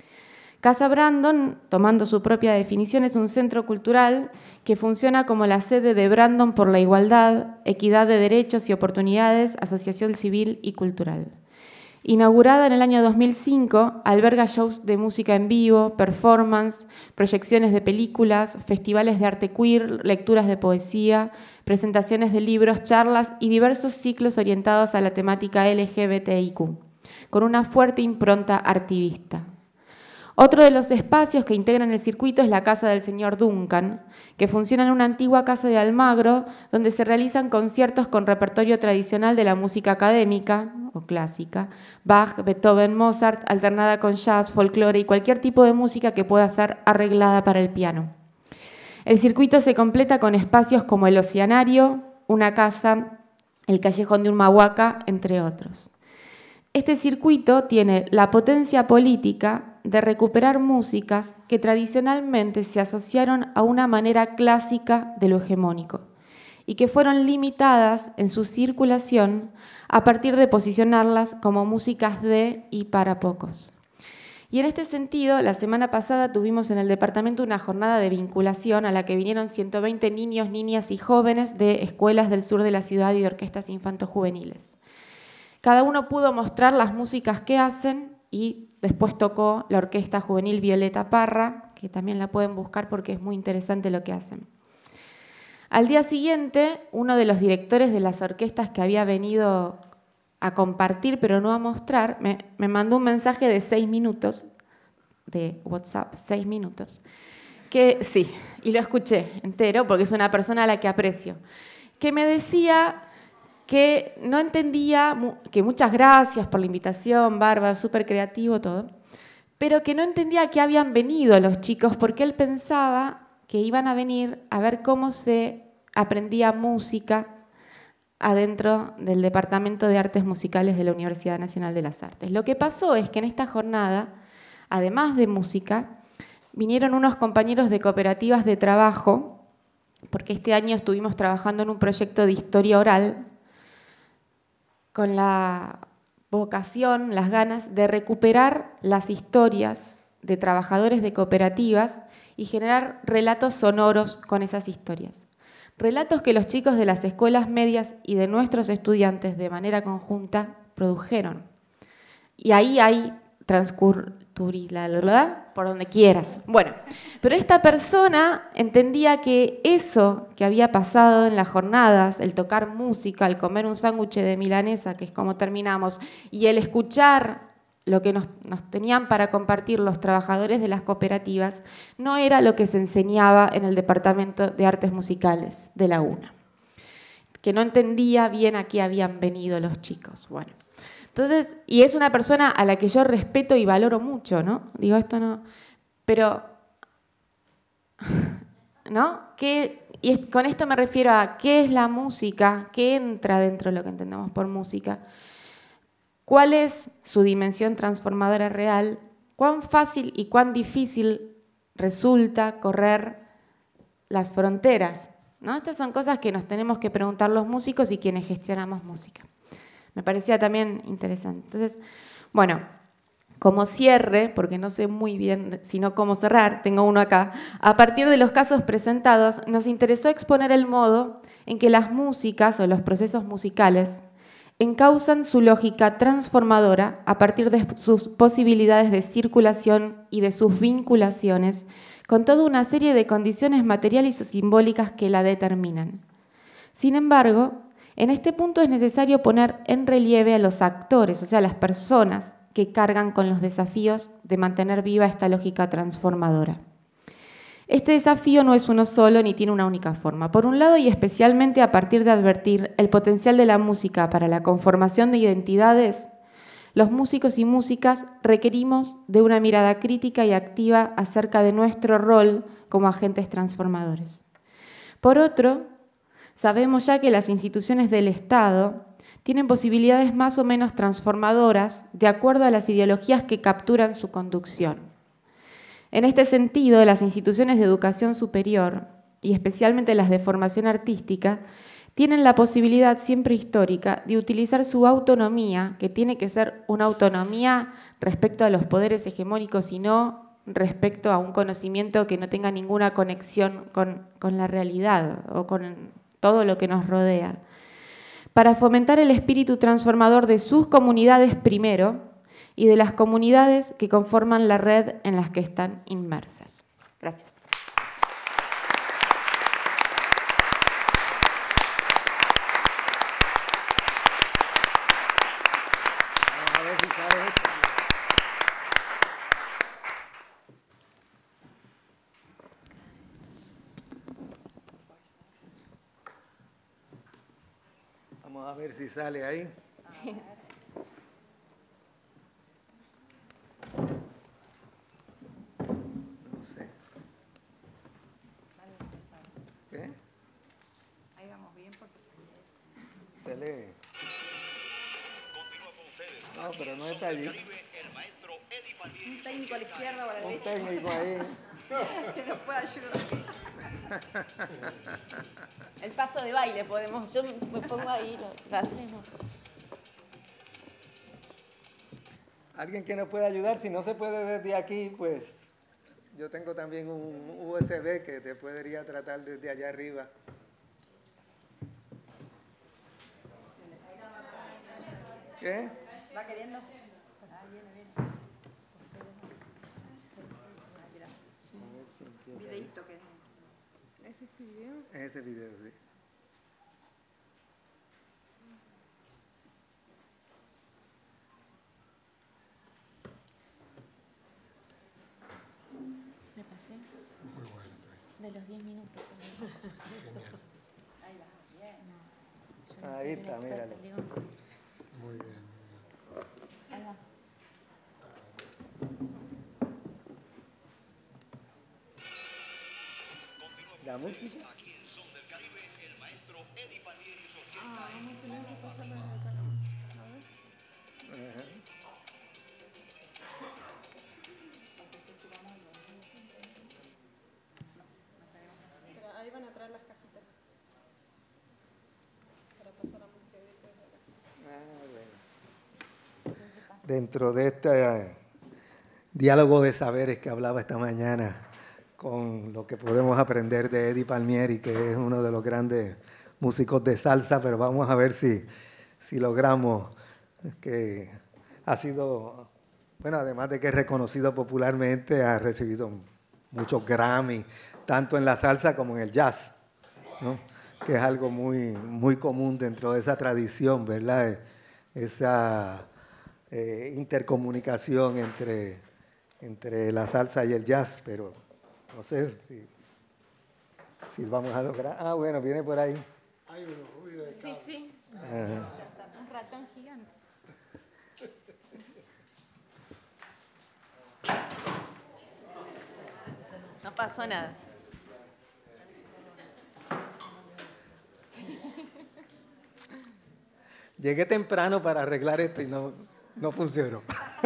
Casa Brandon, tomando su propia definición, es un centro cultural que funciona como la sede de Brandon por la Igualdad, Equidad de Derechos y Oportunidades, Asociación Civil y Cultural. Inaugurada en el año dos mil cinco, alberga shows de música en vivo, performance, proyecciones de películas, festivales de arte queer, lecturas de poesía, presentaciones de libros, charlas y diversos ciclos orientados a la temática L G B T I Q, con una fuerte impronta artivista. Otro de los espacios que integran el circuito es la Casa del Señor Duncan, que funciona en una antigua casa de Almagro, donde se realizan conciertos con repertorio tradicional de la música académica o clásica, Bach, Beethoven, Mozart, alternada con jazz, folclore y cualquier tipo de música que pueda ser arreglada para el piano. El circuito se completa con espacios como el Oceanario, una casa, el Callejón de Humahuaca, entre otros. Este circuito tiene la potencia política de recuperar músicas que tradicionalmente se asociaron a una manera clásica de lo hegemónico y que fueron limitadas en su circulación a partir de posicionarlas como músicas de y para pocos. Y en este sentido, la semana pasada tuvimos en el departamento una jornada de vinculación a la que vinieron ciento veinte niños, niñas y jóvenes de escuelas del sur de la ciudad y de orquestas infantojuveniles. Cada uno pudo mostrar las músicas que hacen y después tocó la Orquesta Juvenil Violeta Parra, que también la pueden buscar porque es muy interesante lo que hacen. Al día siguiente, uno de los directores de las orquestas que había venido a compartir, pero no a mostrar, me, me mandó un mensaje de seis minutos, de WhatsApp, seis minutos, que sí, y lo escuché entero porque es una persona a la que aprecio, que me decía que no entendía, que muchas gracias por la invitación, Bárbara, súper creativo todo, pero que no entendía a qué habían venido los chicos porque él pensaba que iban a venir a ver cómo se aprendía música adentro del Departamento de Artes Musicales de la Universidad Nacional de las Artes. Lo que pasó es que en esta jornada, además de música, vinieron unos compañeros de cooperativas de trabajo, porque este año estuvimos trabajando en un proyecto de historia oral, con la vocación, las ganas de recuperar las historias de trabajadores de cooperativas y generar relatos sonoros con esas historias. Relatos que los chicos de las escuelas medias y de nuestros estudiantes de manera conjunta produjeron. Y ahí hay transcur Turilalala, por donde quieras. Bueno, pero esta persona entendía que eso que había pasado en las jornadas, el tocar música, el comer un sándwich de milanesa, que es como terminamos, y el escuchar lo que nos, nos tenían para compartir los trabajadores de las cooperativas, no era lo que se enseñaba en el Departamento de Artes Musicales de la UNA, que no entendía bien a qué habían venido los chicos. Bueno, entonces, y es una persona a la que yo respeto y valoro mucho, ¿no? Digo, esto no, pero, ¿no? ¿Qué, y es, con esto me refiero a qué es la música, qué entra dentro de lo que entendemos por música, cuál es su dimensión transformadora real, cuán fácil y cuán difícil resulta correr las fronteras, ¿no? Estas son cosas que nos tenemos que preguntar los músicos y quienes gestionamos música. Me parecía también interesante. Entonces, bueno, como cierre, porque no sé muy bien sino cómo cerrar, tengo uno acá, a partir de los casos presentados, nos interesó exponer el modo en que las músicas o los procesos musicales encausan su lógica transformadora a partir de sus posibilidades de circulación y de sus vinculaciones con toda una serie de condiciones materiales y simbólicas que la determinan. Sin embargo, en este punto es necesario poner en relieve a los actores, o sea, las personas que cargan con los desafíos de mantener viva esta lógica transformadora. Este desafío no es uno solo ni tiene una única forma. Por un lado, y especialmente a partir de advertir el potencial de la música para la conformación de identidades, los músicos y músicas requerimos de una mirada crítica y activa acerca de nuestro rol como agentes transformadores. Por otro, sabemos ya que las instituciones del Estado tienen posibilidades más o menos transformadoras de acuerdo a las ideologías que capturan su conducción. En este sentido, las instituciones de educación superior, y especialmente las de formación artística, tienen la posibilidad siempre histórica de utilizar su autonomía, que tiene que ser una autonomía respecto a los poderes hegemónicos y no respecto a un conocimiento que no tenga ninguna conexión con, con la realidad o con todo lo que nos rodea, para fomentar el espíritu transformador de sus comunidades primero y de las comunidades que conforman la red en las que están inmersas. Gracias. Vamos a ver si sale ahí. No sé. ¿Qué? Ahí vamos bien porque se lee. Se lee. No, pero no está allí. Un técnico a la izquierda o a la Un derecha. técnico ahí. Que nos pueda ayudar. El paso de baile podemos, yo me pongo ahí, lo, lo hacemos. Alguien que nos pueda ayudar, si no se puede desde aquí, pues yo tengo también un U S B que te podría tratar desde allá arriba. ¿Qué? ¿Va queriendo? Ah, viene, viene. Un videíto que... ¿Es este video? Es ese video, sí. ¿Le pasé? Muy bueno. De los diez minutos. Genial. Ahí va, bien. No, yo no Ahí soy está, una experta, míralo. digo. Muy bien. Ahí va. ¿La música? Ah, vamos a tener que pasarla de acá nomás. A ver. Ajá. Pero ahí van a traer las cajitas. Para pasar la música directa desde acá. Ah, bueno. Dentro de este diálogo de saberes que hablaba esta mañana, con lo que podemos aprender de Eddie Palmieri, que es uno de los grandes músicos de salsa, pero vamos a ver si, si logramos, que ha sido bueno, además de que es reconocido popularmente, ha recibido muchos Grammy, tanto en la salsa como en el jazz, ¿no? Que es algo muy, muy común dentro de esa tradición, ¿verdad? Esa eh, intercomunicación entre, entre la salsa y el jazz, pero no sé si, si vamos a lograr. Ah, bueno, viene por ahí. Hay un ruido de Sí, sí. Ajá. Un ratón gigante. No pasó nada. Llegué temprano para arreglar esto y no, no funcionó.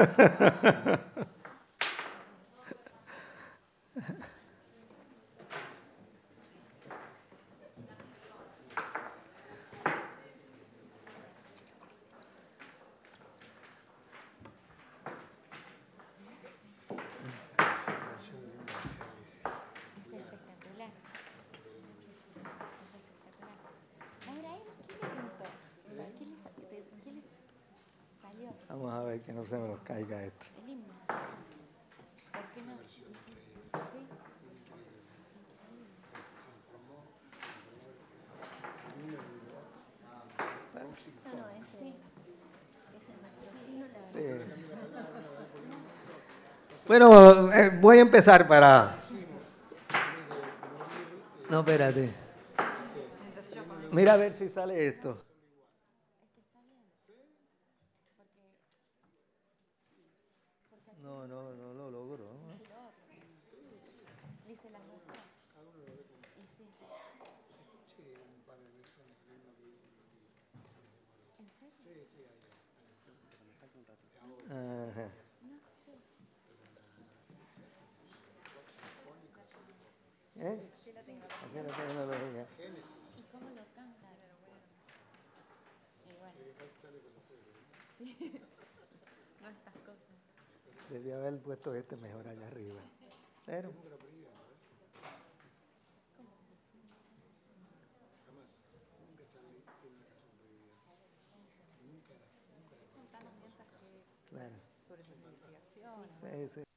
Vamos a ver que no se me nos caiga esto. El himno. ¿Por qué no? Sí. Sí. Bueno, eh, voy a empezar para... No, espérate. Mira a ver si sale esto. No, no, no lo logro. ¿No? Dice las dos cosas. Y sí. Ajá. ¿Eh? Aquí la tengo. ¿Y cómo lo canta? Igual. Sí. No estas cosas. Debía haber puesto este mejor allá arriba. Pero... Claro. Sobre su investigación. Sí, sí.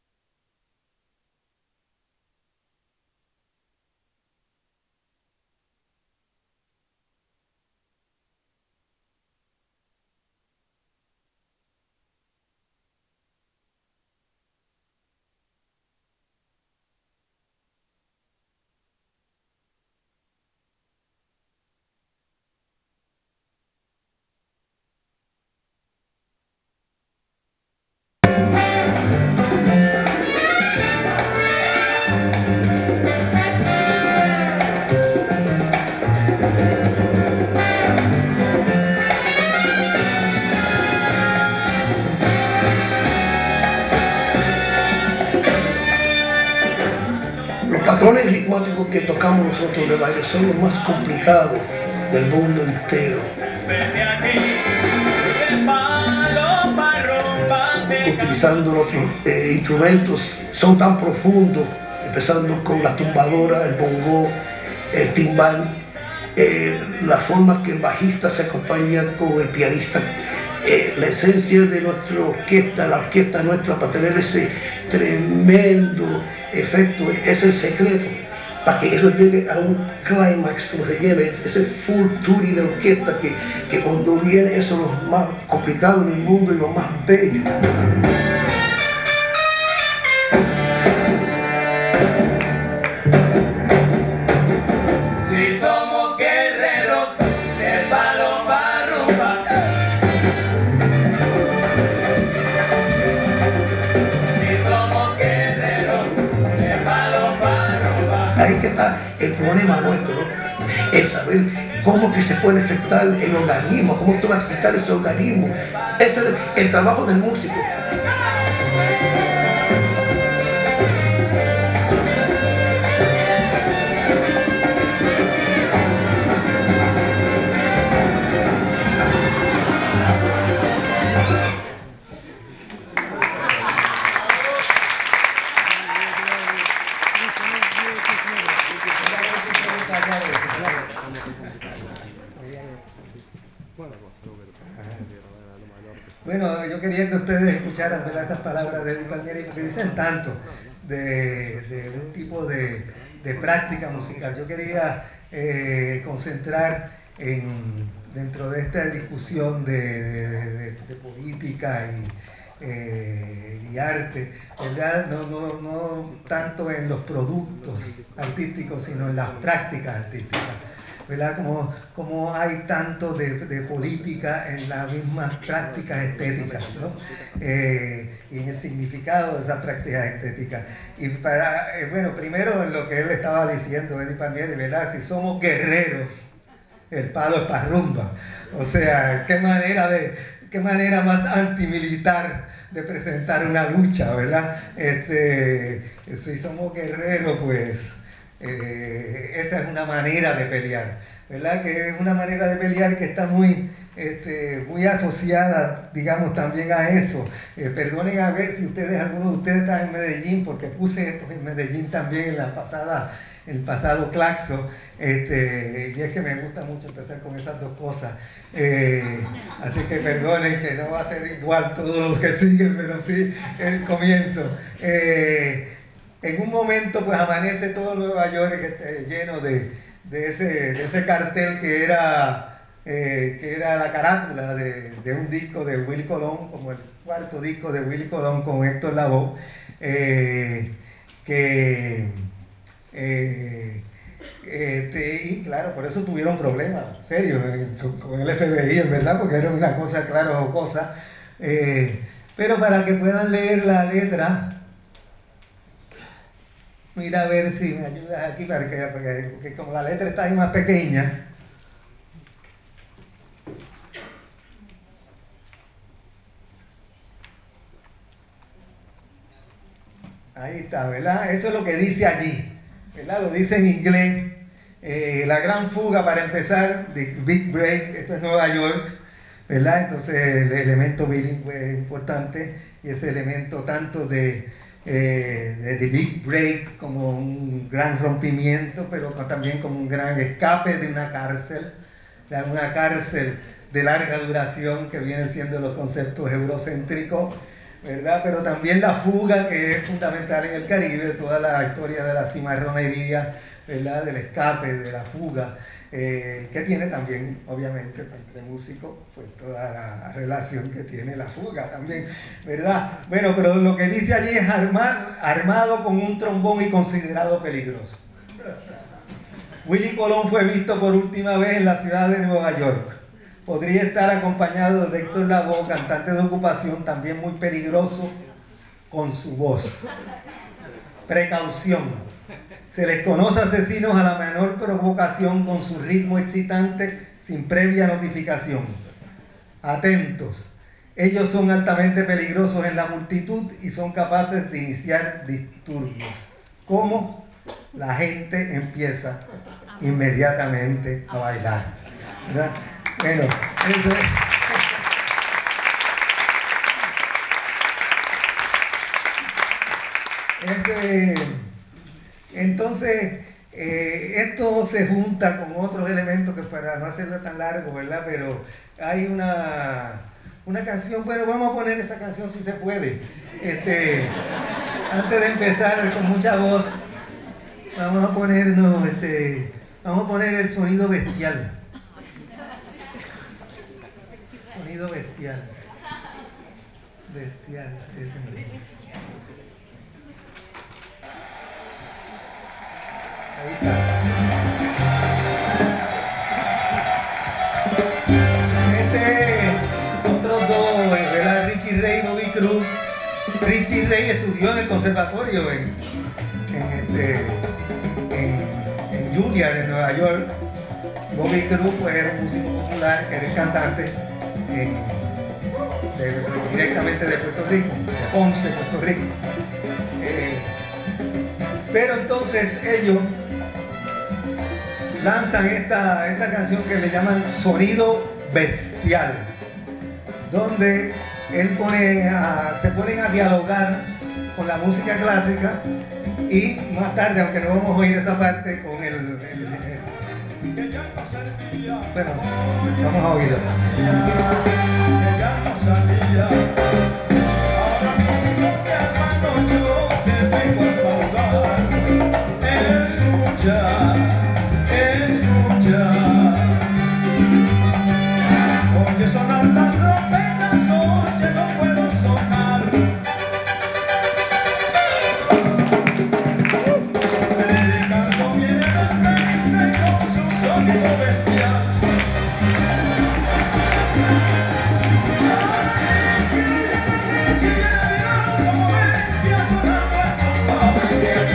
Los patrones ritmáticos que tocamos nosotros de baile son los más complicados del mundo entero. Utilizando los eh, instrumentos son tan profundos, empezando con la tumbadora, el bongo, el timbal, eh, la forma que el bajista se acompaña con el pianista. Eh, la esencia de nuestra orquesta, la orquesta nuestra, para tener ese tremendo efecto, es el secreto, para que eso llegue a un clímax, como se lleve, ese full tutti de orquesta, que, que cuando viene eso es lo más complicado en el mundo y lo más bello. Si somos guerreros de palo pa' rumba. Ahí que está el problema nuestro, ¿no? Es saber cómo que se puede afectar el organismo, cómo tú vas a afectar ese organismo. Ese es el, el trabajo del músico. Bueno, yo quería que ustedes escucharan, ¿verdad?, esas palabras de Eddie Palmieri, porque dicen tanto de, de un tipo de, de práctica musical. Yo quería eh, concentrar en, dentro de esta discusión de, de, de, de política y, eh, y arte, ¿verdad? No, no, no tanto en los productos artísticos, sino en las prácticas artísticas, ¿verdad? Como, como hay tanto de, de política en las mismas prácticas estéticas, ¿no? Eh, y en el significado de esas prácticas estéticas. Y para, eh, bueno, primero en lo que él estaba diciendo, Eddie Palmieri, ¿verdad? Si somos guerreros, el palo es para rumba. O sea, qué manera de, qué manera más antimilitar de presentar una lucha, ¿verdad? Este, si somos guerreros, pues Eh, esa es una manera de pelear, ¿verdad? Que es una manera de pelear que está muy, este, muy asociada, digamos, también a eso. Eh, perdonen a ver si ustedes, algunos de ustedes están en Medellín, porque puse esto en Medellín también en la pasada, el pasado Claxo, este, y es que me gusta mucho empezar con esas dos cosas. Eh, así que perdonen que no va a ser igual todos los que siguen, pero sí el comienzo. Eh, En un momento pues amanece todo Nueva York eh, lleno de, de, ese, de ese cartel que era, eh, que era la carátula de, de un disco de Willy Colón, como el cuarto disco de Willy Colón con Héctor Lavoe, eh, que, eh, este, y claro, por eso tuvieron problemas serios con el F B I, en verdad, porque era una cosa, claro, jocosa, eh, pero para que puedan leer la letra, mira a ver si me ayudas aquí, para que, porque, porque como la letra está ahí más pequeña. Ahí está, ¿verdad? Eso es lo que dice allí, ¿verdad? Lo dice en inglés. Eh, la gran fuga, para empezar, The Big Break, esto es Nueva York, ¿verdad? Entonces el elemento bilingüe es importante, y ese elemento tanto de Eh, de The Big Break como un gran rompimiento, pero también como un gran escape de una cárcel, de una cárcel de larga duración que vienen siendo los conceptos eurocéntricos, ¿verdad? Pero también la fuga, que es fundamental en el Caribe, toda la historia de la cimarronería, ¿verdad? Del escape, de la fuga, eh, que tiene también, obviamente, entre músicos, pues toda la relación que tiene la fuga también, ¿verdad? Bueno, pero lo que dice allí es armado, armado con un trombón y considerado peligroso. Willy Colón fue visto por última vez en la ciudad de Nueva York. Podría estar acompañado de Héctor Lavoe, cantante de ocupación, también muy peligroso con su voz. Precaución. Se les conoce asesinos a la menor provocación, con su ritmo excitante sin previa notificación. Atentos. Ellos son altamente peligrosos en la multitud y son capaces de iniciar disturbios. ¿Cómo? La gente empieza inmediatamente a bailar, ¿verdad? Bueno, eso es. Ese, entonces, eh, esto se junta con otros elementos que, para no hacerlo tan largo, ¿verdad? Pero hay una, una canción, bueno, vamos a poner esta canción si se puede. Este, antes de empezar con mucha voz, vamos a ponernos, este, vamos a poner el sonido bestial. Sonido bestial. Bestial, sí, sí. Ahí está. Este, otros dos, ¿verdad? Richie Ray y Bobby Cruz. Richie Ray estudió en el conservatorio en, en, este, en, en Juilliard, en Nueva York. Bobby Cruz, pues, era un músico popular, que era cantante en, de, de, directamente de Puerto Rico, de Ponce, Puerto Rico. Eh, pero entonces ellos lanzan esta, esta canción que le llaman Sonido Bestial, donde él pone a, se ponen a dialogar con la música clásica, y más tarde, aunque no vamos a oír esa parte, con el, el, Bueno, vamos a oírlo. Oye sonar las trompetas, oye no puedo sonar. Ricardo viene de frente con su sonido bestial. Como bestia sonando el compás.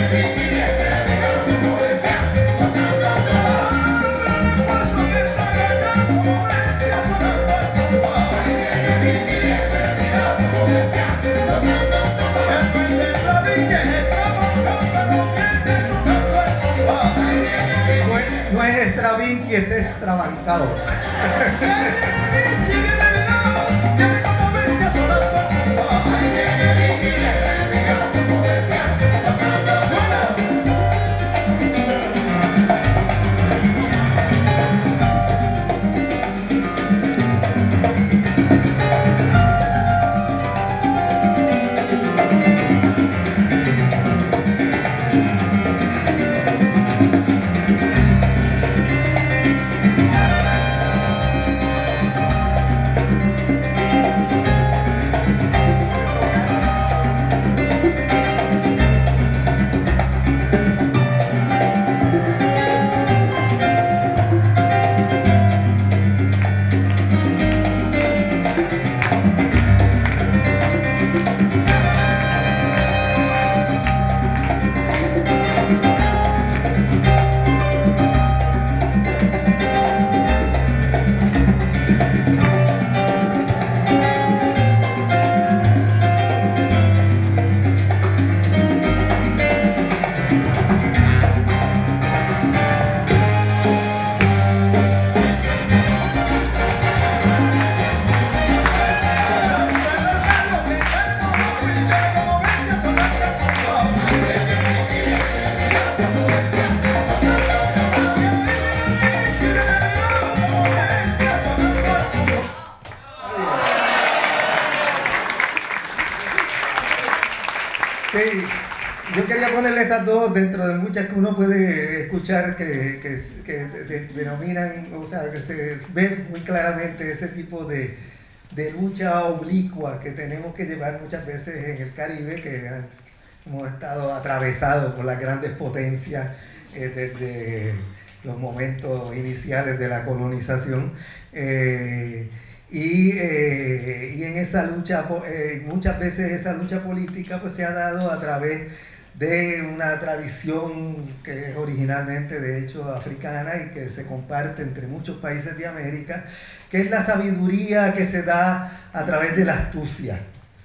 No es Stravinsky, este es Trabancao. Sí, yo quería ponerle esas dos dentro de muchas que uno puede escuchar que, que, que de, de, denominan, o sea, que se ve muy claramente ese tipo de, de lucha oblicua que tenemos que llevar muchas veces en el Caribe, que hemos estado atravesados por las grandes potencias eh, desde los momentos iniciales de la colonización. Eh, Y, eh, y en esa lucha, eh, muchas veces esa lucha política pues se ha dado a través de una tradición que es originalmente de hecho africana y que se comparte entre muchos países de América, que es la sabiduría que se da a través de la astucia.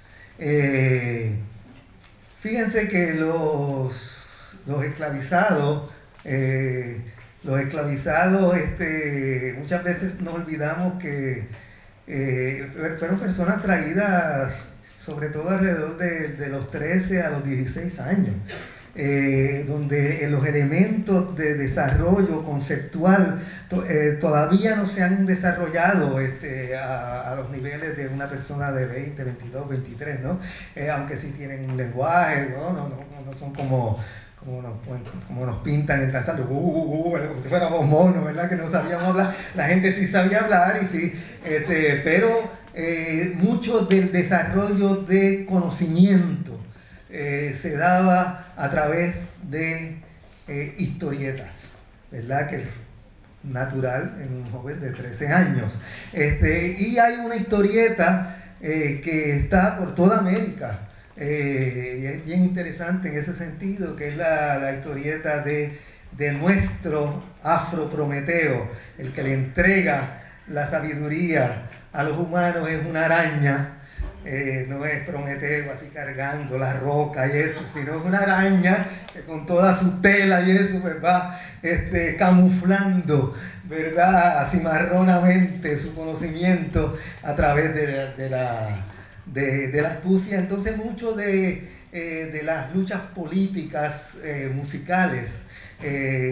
Eh, fíjense que los, los esclavizados, eh, los esclavizados este, muchas veces nos olvidamos que Eh, fueron personas traídas sobre todo alrededor de, de los trece a los dieciséis años, eh, donde los elementos de desarrollo conceptual to, eh, todavía no se han desarrollado este, a, a los niveles de una persona de veinte, veintidós, veintitrés, ¿no? Eh, aunque sí tienen un lenguaje, ¿no? No, no, no son como... Como nos, como nos pintan en Tanzania, uh, uh, uh, como si fuéramos monos, ¿verdad? Que no sabíamos hablar. La gente sí sabía hablar, y sí, este, pero eh, mucho del desarrollo de conocimiento eh, se daba a través de eh, historietas, ¿verdad? Que es natural en un joven de trece años. Este, y hay una historieta eh, que está por toda América. Eh, y es bien interesante en ese sentido, que es la, la historieta de, de nuestro Afro-Prometeo, el que le entrega la sabiduría a los humanos es una araña, eh, no es Prometeo así cargando la roca y eso, sino es una araña que con toda su tela y eso pues va este, camuflando, ¿verdad?, cimarronamente su conocimiento a través de la... De la De, de la astucia. Entonces mucho de, eh, de las luchas políticas eh, musicales eh,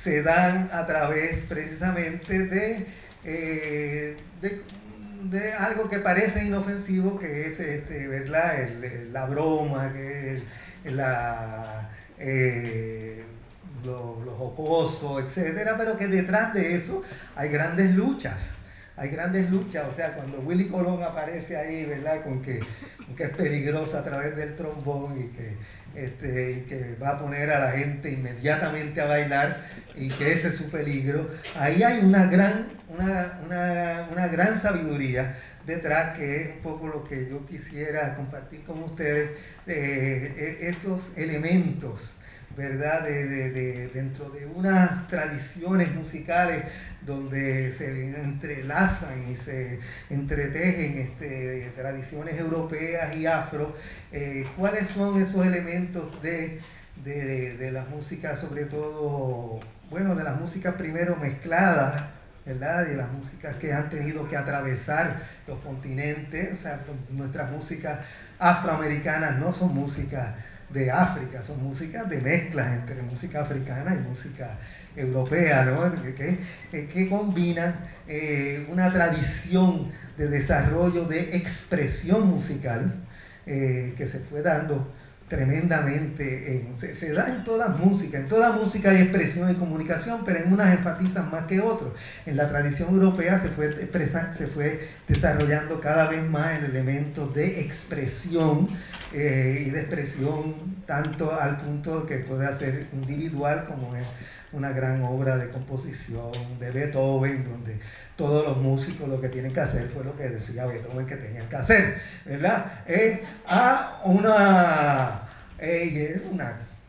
se dan a través precisamente de, eh, de, de algo que parece inofensivo, que es este, ¿verdad? El, el, la broma, que es la, eh, lo, lo jocoso, etcétera, pero que detrás de eso hay grandes luchas. Hay grandes luchas, o sea, cuando Willy Colón aparece ahí, ¿verdad? Con que, con que es peligrosa a través del trombón y que, este, y que va a poner a la gente inmediatamente a bailar y que ese es su peligro. Ahí hay una gran, una, una, una gran sabiduría detrás, que es un poco lo que yo quisiera compartir con ustedes, eh, esos elementos, ¿verdad? De, de, de, dentro de unas tradiciones musicales donde se entrelazan y se entretejen este, tradiciones europeas y afro, eh, ¿cuáles son esos elementos de, de, de, de las músicas, sobre todo, bueno, de las músicas primero mezcladas, ¿verdad? De las músicas que han tenido que atravesar los continentes? O sea, nuestras músicas afroamericanas no son músicas de África, son músicas de mezclas entre música africana y música europea, ¿no? que, que, que combinan eh, una tradición de desarrollo de expresión musical eh, que se fue dando tremendamente, en, se, se da en toda música, en toda música hay expresión y comunicación, pero en unas enfatizan más que otros. En la tradición europea se fue, se fue desarrollando cada vez más el elemento de expresión eh, y de expresión tanto al punto que puede ser individual, como es una gran obra de composición de Beethoven, donde todos los músicos lo que tienen que hacer fue lo que decía Beethoven que tenían que hacer, ¿verdad? Es a una, eh, una,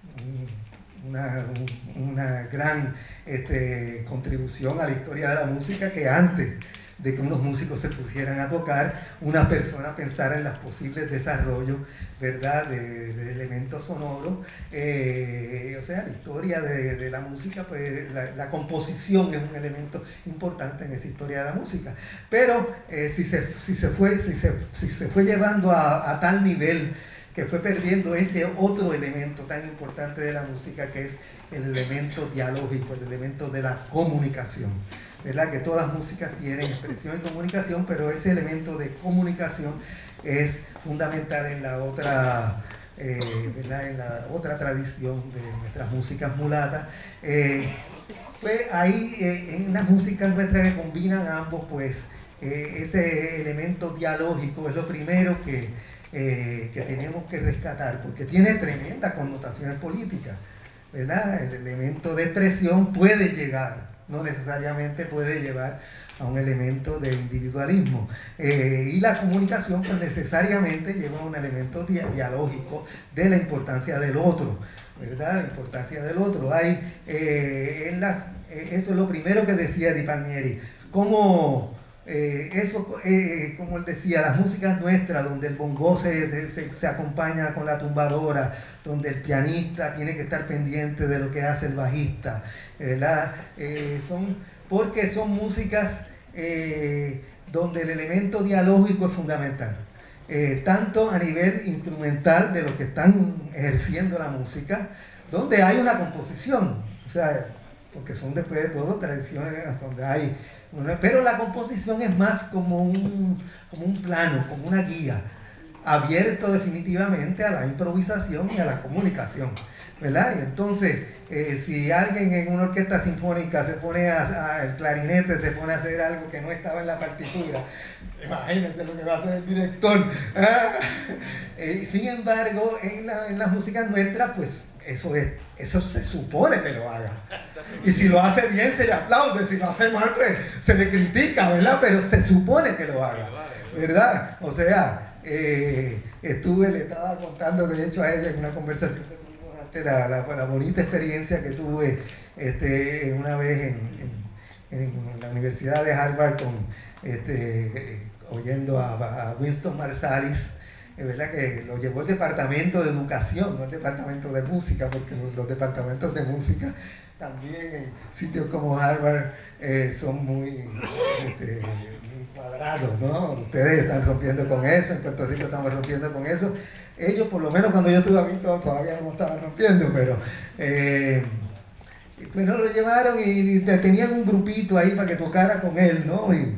una, una gran este, contribución a la historia de la música, que antes de que unos músicos se pusieran a tocar, una persona pensara en los posibles desarrollos, ¿verdad?, de, de elementos sonoros. Eh, o sea, la historia de, de la música, pues la, la composición es un elemento importante en esa historia de la música. Pero eh, si, se, si, se fue, si, se, si se fue llevando a, a tal nivel que fue perdiendo ese otro elemento tan importante de la música, que es el elemento dialógico, el elemento de la comunicación. ¿Verdad? Que todas las músicas tienen expresión y comunicación, pero ese elemento de comunicación es fundamental en la otra, eh, ¿verdad? En la otra tradición de nuestras músicas mulatas. Eh, pues ahí eh, en las músicas nuestras que combinan ambos, pues eh, ese elemento dialógico es lo primero que, eh, que tenemos que rescatar, porque tiene tremendas connotaciones políticas, ¿verdad? El elemento de expresión puede llegar, no necesariamente puede llevar a un elemento de individualismo. Eh, y la comunicación pues necesariamente lleva a un elemento di dialógico de la importancia del otro, ¿verdad? La importancia del otro. Hay, eh, en la, eh, eso es lo primero que decía Di Palmieri, cómo eh, eso, eh, como él decía, las músicas nuestras, donde el bongo se, se, se acompaña con la tumbadora, donde el pianista tiene que estar pendiente de lo que hace el bajista, ¿verdad? Eh, son, porque son músicas eh, donde el elemento dialógico es fundamental, eh, tanto a nivel instrumental de los que están ejerciendo la música, donde hay una composición, o sea, porque son después de todo tradiciones donde hay, pero la composición es más como un, como un plano, como una guía, abierto definitivamente a la improvisación y a la comunicación, ¿verdad? Y entonces, eh, si alguien en una orquesta sinfónica se pone a, a, el clarinete se pone a hacer algo que no estaba en la partitura, imagínense lo que va a hacer el director. eh, sin embargo, en, la, en las músicas nuestras, pues eso es, eso se supone que lo haga. Y si lo hace bien se le aplaude, si lo hace mal pues se le critica, ¿verdad? Pero se supone que lo haga, ¿verdad? O sea, eh, estuve, le estaba contando de hecho a ella en una conversación que tuvimos antes, la, la, la bonita experiencia que tuve este, una vez en, en, en la Universidad de Harvard con, este, oyendo a, a Winston Marsalis. Es verdad que lo llevó el departamento de educación, no el departamento de música, porque los, los departamentos de música también en sitios como Harvard eh, son muy, este, muy cuadrados, ¿no? Ustedes están rompiendo con eso, en Puerto Rico estamos rompiendo con eso. Ellos, por lo menos cuando yo estuve aquí, todavía no estaban rompiendo, pero... Eh, Bueno, lo llevaron y tenían un grupito ahí para que tocara con él, ¿no? Y,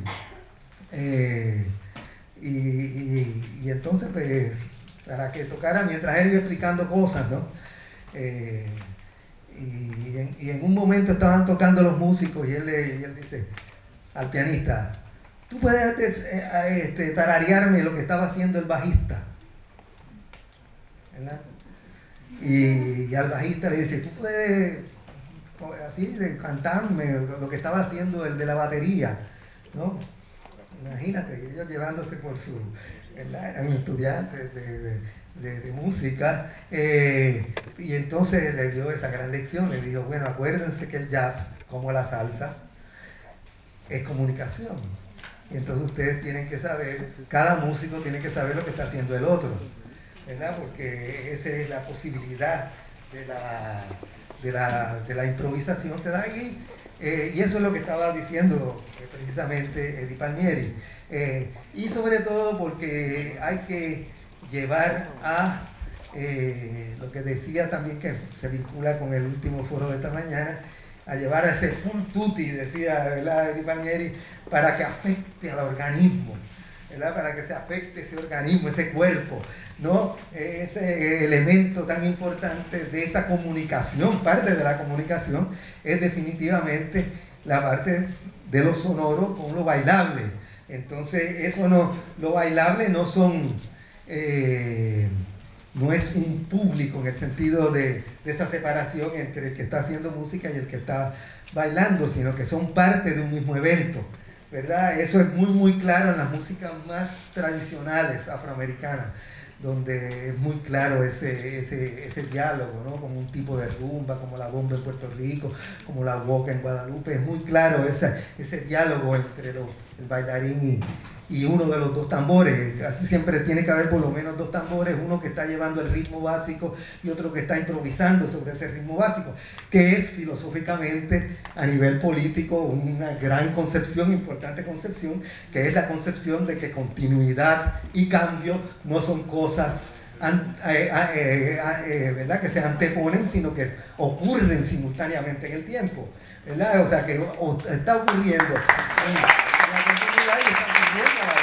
eh, y, y, y entonces, pues, para que tocara mientras él iba explicando cosas, ¿no? Eh, y, en, y en un momento estaban tocando los músicos y él, y él dice al pianista, tú puedes este, este, tararearme lo que estaba haciendo el bajista, ¿verdad? Y, y al bajista le dice, tú puedes así de cantarme lo que estaba haciendo el de la batería, ¿no? Imagínate, ellos llevándose por su, ¿verdad? Eran estudiantes de, de, de, de música, eh, y entonces le dio esa gran lección, le dijo, bueno, acuérdense que el jazz, como la salsa, es comunicación. Y entonces ustedes tienen que saber, cada músico tiene que saber lo que está haciendo el otro, ¿verdad? Porque esa es la posibilidad de la, de la, de la improvisación, se da ahí. Eh, y eso es lo que estaba diciendo eh, precisamente Eddie Palmieri. Eh, y sobre todo porque hay que llevar a eh, lo que decía también, que se vincula con el último foro de esta mañana, a llevar a ese full tutti, decía, ¿verdad? Eddie Palmieri, para que afecte al organismo, ¿verdad? Para que se afecte ese organismo, ese cuerpo, ¿no? Ese elemento tan importante de esa comunicación, parte de la comunicación, es definitivamente la parte de lo sonoro con lo bailable. Entonces, eso no, lo bailable no son, eh, no es un público en el sentido de, de esa separación entre el que está haciendo música y el que está bailando, sino que son parte de un mismo evento, ¿verdad? Eso es muy, muy claro en las músicas más tradicionales afroamericanas, donde es muy claro ese, ese, ese diálogo, ¿no? Como un tipo de rumba, como la bomba en Puerto Rico, como la huoca en Guadalupe, es muy claro ese, ese diálogo entre los, el bailarín y, y uno de los dos tambores. Casi siempre tiene que haber por lo menos dos tambores, uno que está llevando el ritmo básico y otro que está improvisando sobre ese ritmo básico, que es filosóficamente a nivel político una gran concepción, importante concepción, que es la concepción de que continuidad y cambio no son cosas an, eh, eh, eh, ¿verdad? que se anteponen, sino que ocurren simultáneamente en el tiempo, ¿verdad? O sea que o, está ocurriendo en, en la continuidad y está ocurriendo en la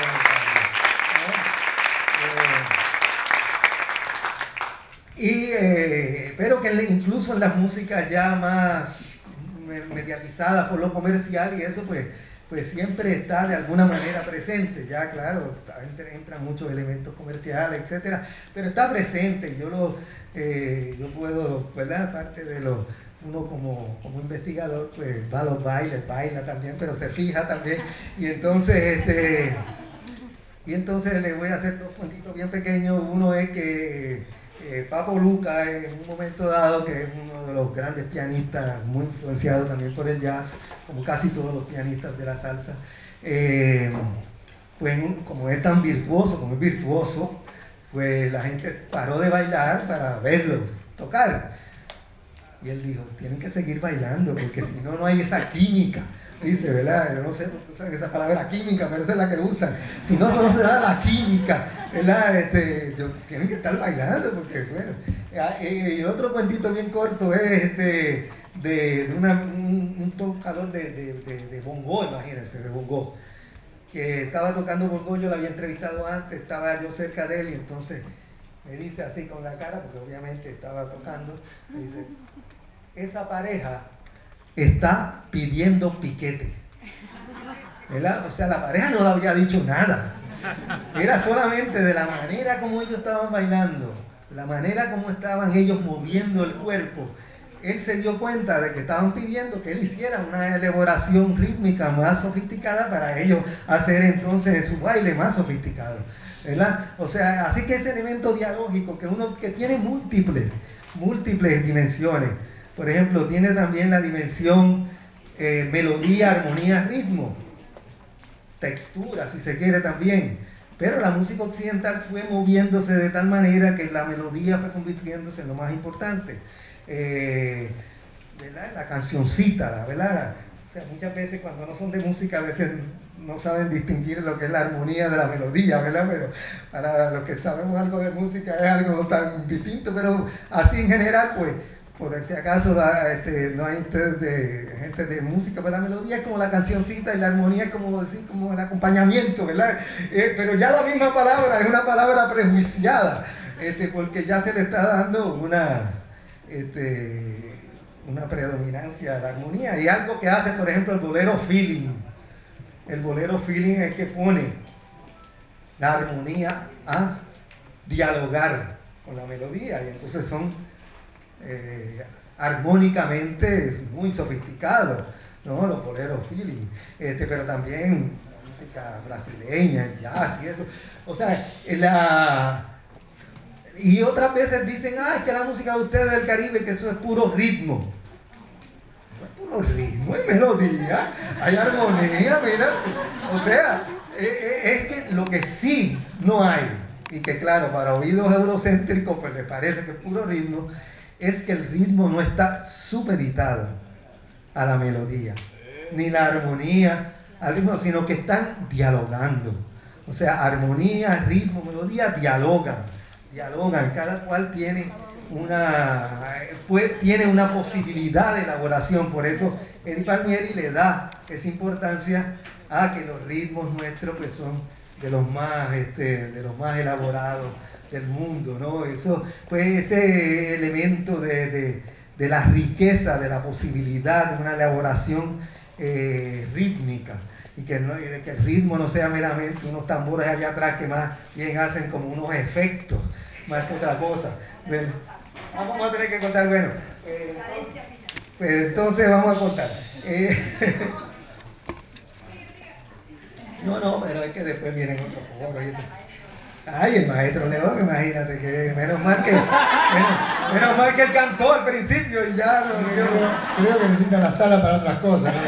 democracia, ¿no? Eh, y, eh, pero que incluso en las músicas ya más mediatizadas por lo comercial y eso, pues pues siempre está de alguna manera presente, ya claro, entran muchos elementos comerciales, etcétera, pero está presente. Yo lo, eh, yo puedo, ¿verdad? Aparte de lo, uno como, como investigador, pues va a los bailes, baila también, pero se fija también, y entonces, este, y entonces le voy a hacer dos puntitos bien pequeños. Uno es que Eh, Papo Luca, en un momento dado, que es uno de los grandes pianistas, muy influenciado también por el jazz, como casi todos los pianistas de la salsa, eh, pues como es tan virtuoso, como es virtuoso, pues la gente paró de bailar para verlo tocar. Y él dijo, tienen que seguir bailando, porque si no, no hay esa química. Dice, ¿verdad? Yo no sé por qué usan esa palabra química, pero esa es la que usan. Si no, no se da la química, ¿verdad? Este, yo, tienen que estar bailando, porque, bueno. Y otro cuentito bien corto es este, de, de una, un, un tocador de, de, de, de bongo, imagínense, de bongo, que estaba tocando bongo. Yo lo había entrevistado antes, estaba yo cerca de él, y entonces me dice así con la cara, porque obviamente estaba tocando, me dice, esa pareja está pidiendo piquete, ¿verdad? O sea, la pareja no le había dicho nada, era solamente de la manera como ellos estaban bailando, la manera como estaban ellos moviendo el cuerpo. Él se dio cuenta de que estaban pidiendo que él hiciera una elaboración rítmica más sofisticada para ellos hacer entonces su baile más sofisticado, ¿verdad? O sea, así que ese elemento dialógico que uno que tiene múltiples, múltiples dimensiones. Por ejemplo, tiene también la dimensión eh, melodía, armonía, ritmo, textura, si se quiere también. Pero la música occidental fue moviéndose de tal manera que la melodía fue convirtiéndose en lo más importante. Eh, ¿verdad? La cancioncita, la, ¿verdad? O sea, muchas veces cuando no son de música, a veces no saben distinguir lo que es la armonía de la melodía, ¿verdad? Pero para los que sabemos algo de música es algo tan distinto, pero así en general, pues, por si acaso este, no hay ustedes de gente de música, pues la melodía es como la cancioncita y la armonía es como decir, como el acompañamiento, ¿verdad? Eh, pero ya la misma palabra es una palabra prejuiciada, este, porque ya se le está dando una, este, una predominancia a la armonía. Y algo que hace, por ejemplo, el bolero feeling. El bolero feeling es que pone la armonía a dialogar con la melodía, y entonces son eh, armónicamente muy sofisticados, ¿no? Los boleros feeling, este, pero también música brasileña, el jazz y eso. O sea, la... y otras veces dicen, ah, es que la música de ustedes del Caribe, que eso es puro ritmo. No es puro ritmo, hay melodía, hay armonía, mira. O sea, es que lo que sí no hay, y que claro, para oídos eurocéntricos pues les parece que es puro ritmo, es que el ritmo no está supeditado a la melodía, ni la armonía al ritmo, sino que están dialogando. O sea, armonía, ritmo, melodía dialogan, dialogan, cada cual tiene una, pues, tiene una posibilidad de elaboración. Por eso Eddie Palmieri le da esa importancia a que los ritmos nuestros pues son de los más este, de los más elaborados del mundo, ¿no? Eso, pues ese elemento de, de, de la riqueza, de la posibilidad de una elaboración eh, rítmica, y que, no, que el ritmo no sea meramente unos tambores allá atrás que más bien hacen como unos efectos, más que otra cosa. Bueno, vamos a tener que contar, bueno, eh, pues entonces vamos a contar. Eh, No, no, pero es que después vienen otros foros. Ay, el maestro León, imagínate que menos mal que menos, menos mal que él cantó al principio y ya lo creo, creo que necesita la sala para otras cosas, ¿no?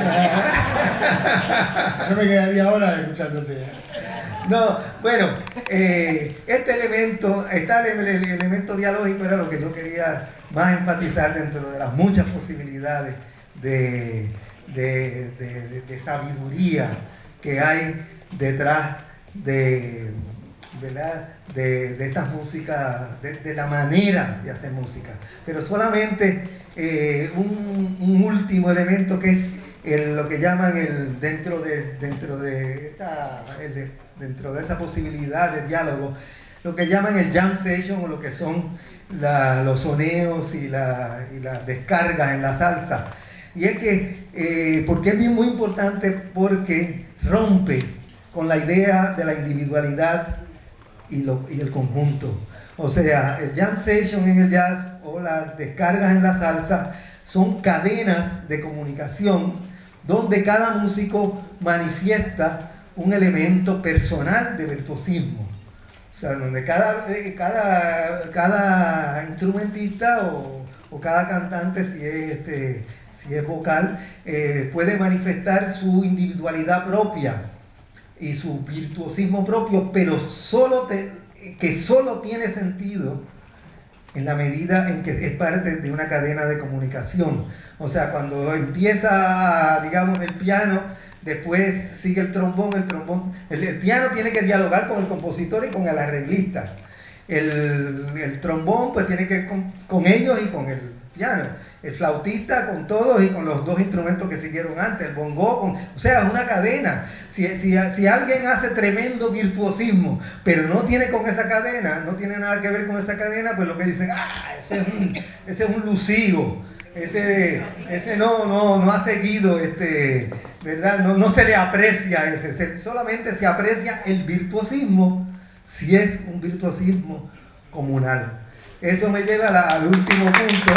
Yo me quedaría horas escuchándote. No, bueno, eh, este elemento, está el, el, el elemento dialógico era lo que yo quería más enfatizar dentro de las muchas posibilidades de, de, de, de, de sabiduría que hay detrás de, ¿verdad? de, de estas músicas, de, de la manera de hacer música. Pero solamente eh, un, un último elemento que es el, lo que llaman el dentro de, dentro de, esta, el, dentro de esa posibilidad de diálogo, lo que llaman el jam session, o lo que son la, los soneos y, la, y las descargas en la salsa. Y es que, eh, porque es bien muy importante, porque rompe con la idea de la individualidad y, lo, y el conjunto. O sea, el jam session en el jazz o las descargas en la salsa son cadenas de comunicación donde cada músico manifiesta un elemento personal de virtuosismo. O sea, donde cada, cada, cada instrumentista o, o cada cantante, si es, este, si es vocal, eh, puede manifestar su individualidad propia y su virtuosismo propio, pero solo te, que solo tiene sentido en la medida en que es parte de una cadena de comunicación. O sea, cuando empieza, digamos, el piano, después sigue el trombón, el trombón, el, el piano tiene que dialogar con el compositor y con el arreglista. El, el trombón pues tiene que con, con ellos y con el piano. El flautista con todos y con los dos instrumentos que siguieron antes, el bongo, con, o sea, es una cadena. Si, si, si alguien hace tremendo virtuosismo, pero no tiene con esa cadena, no tiene nada que ver con esa cadena, pues lo que dicen, ah, ese es un, ese es un lucido, ese, ese no, no, no ha seguido, este, ¿verdad? No, no se le aprecia ese, se, solamente se aprecia el virtuosismo si es un virtuosismo comunal. Eso me lleva a la, al último punto.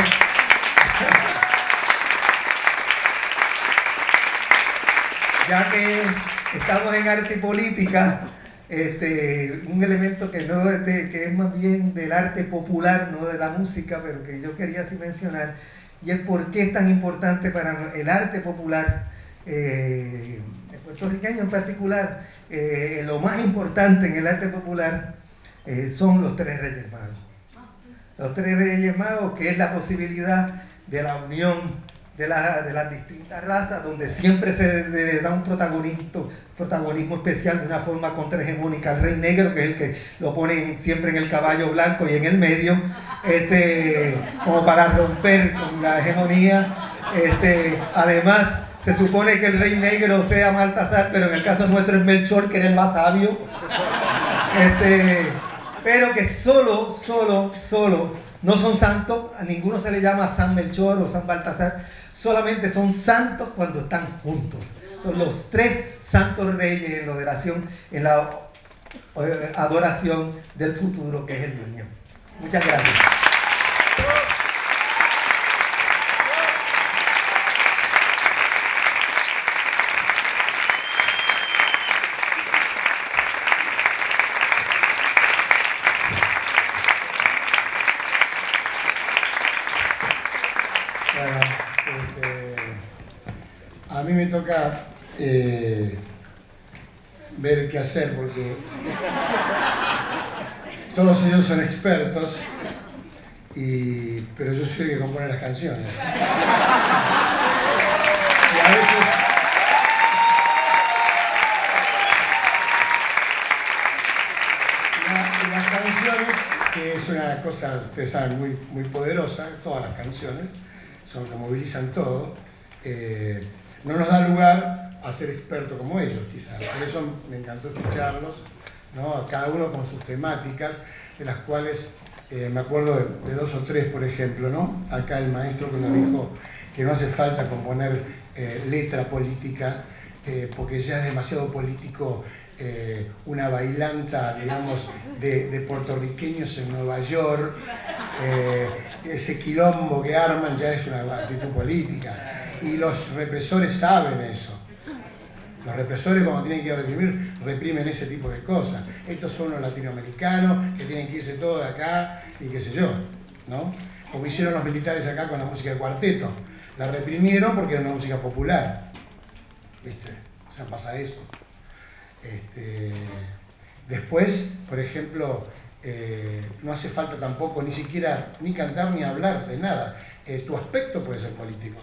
Ya que estamos en arte y política, este, un elemento que, no es de, que es más bien del arte popular, no de la música, pero que yo quería así mencionar, y es por qué es tan importante para el arte popular, eh, el puertorriqueño en particular, eh, lo más importante en el arte popular eh, son los tres Reyes Magos. Los tres Reyes Magos, que es la posibilidad de la unión de, la, de las distintas razas, donde siempre se le da un protagonismo, protagonismo especial de una forma contrahegemónica al rey negro, que es el que lo ponen siempre en el caballo blanco y en el medio, este, como para romper con la hegemonía. Este, además, se supone que el rey negro sea Baltasar, pero en el caso nuestro es Melchor, que era el más sabio. Este, pero que solo, solo, solo, no son santos, a ninguno se le llama San Melchor o San Baltasar, solamente son santos cuando están juntos. Son los tres santos reyes en la adoración, en la adoración del futuro, que es el niño. Muchas gracias. A mí me toca eh, ver qué hacer porque todos ellos son expertos, y, pero yo soy el que compone las canciones. Y a veces la, las canciones, que es una cosa, ustedes saben, muy, muy poderosa, todas las canciones son que movilizan todo. Eh, no nos da lugar a ser expertos como ellos, quizás. Por eso me encantó escucharlos, ¿no? Cada uno con sus temáticas, de las cuales eh, me acuerdo de, de dos o tres, por ejemplo, ¿no? Acá el maestro que nos dijo que no hace falta componer eh, letra política, eh, porque ya es demasiado político eh, una bailanta, digamos, de, de puertorriqueños en Nueva York. Eh, ese quilombo que arman ya es una actitud política. Y los represores saben eso. Los represores, cuando tienen que reprimir, reprimen ese tipo de cosas. Estos son los latinoamericanos que tienen que irse todos de acá y qué sé yo, ¿no? Como hicieron los militares acá con la música de cuarteto. La reprimieron porque era una música popular. ¿Viste? O sea, pasa eso. Este, después, por ejemplo, eh, no hace falta tampoco ni siquiera ni cantar ni hablar de nada. Eh, tu aspecto puede ser político.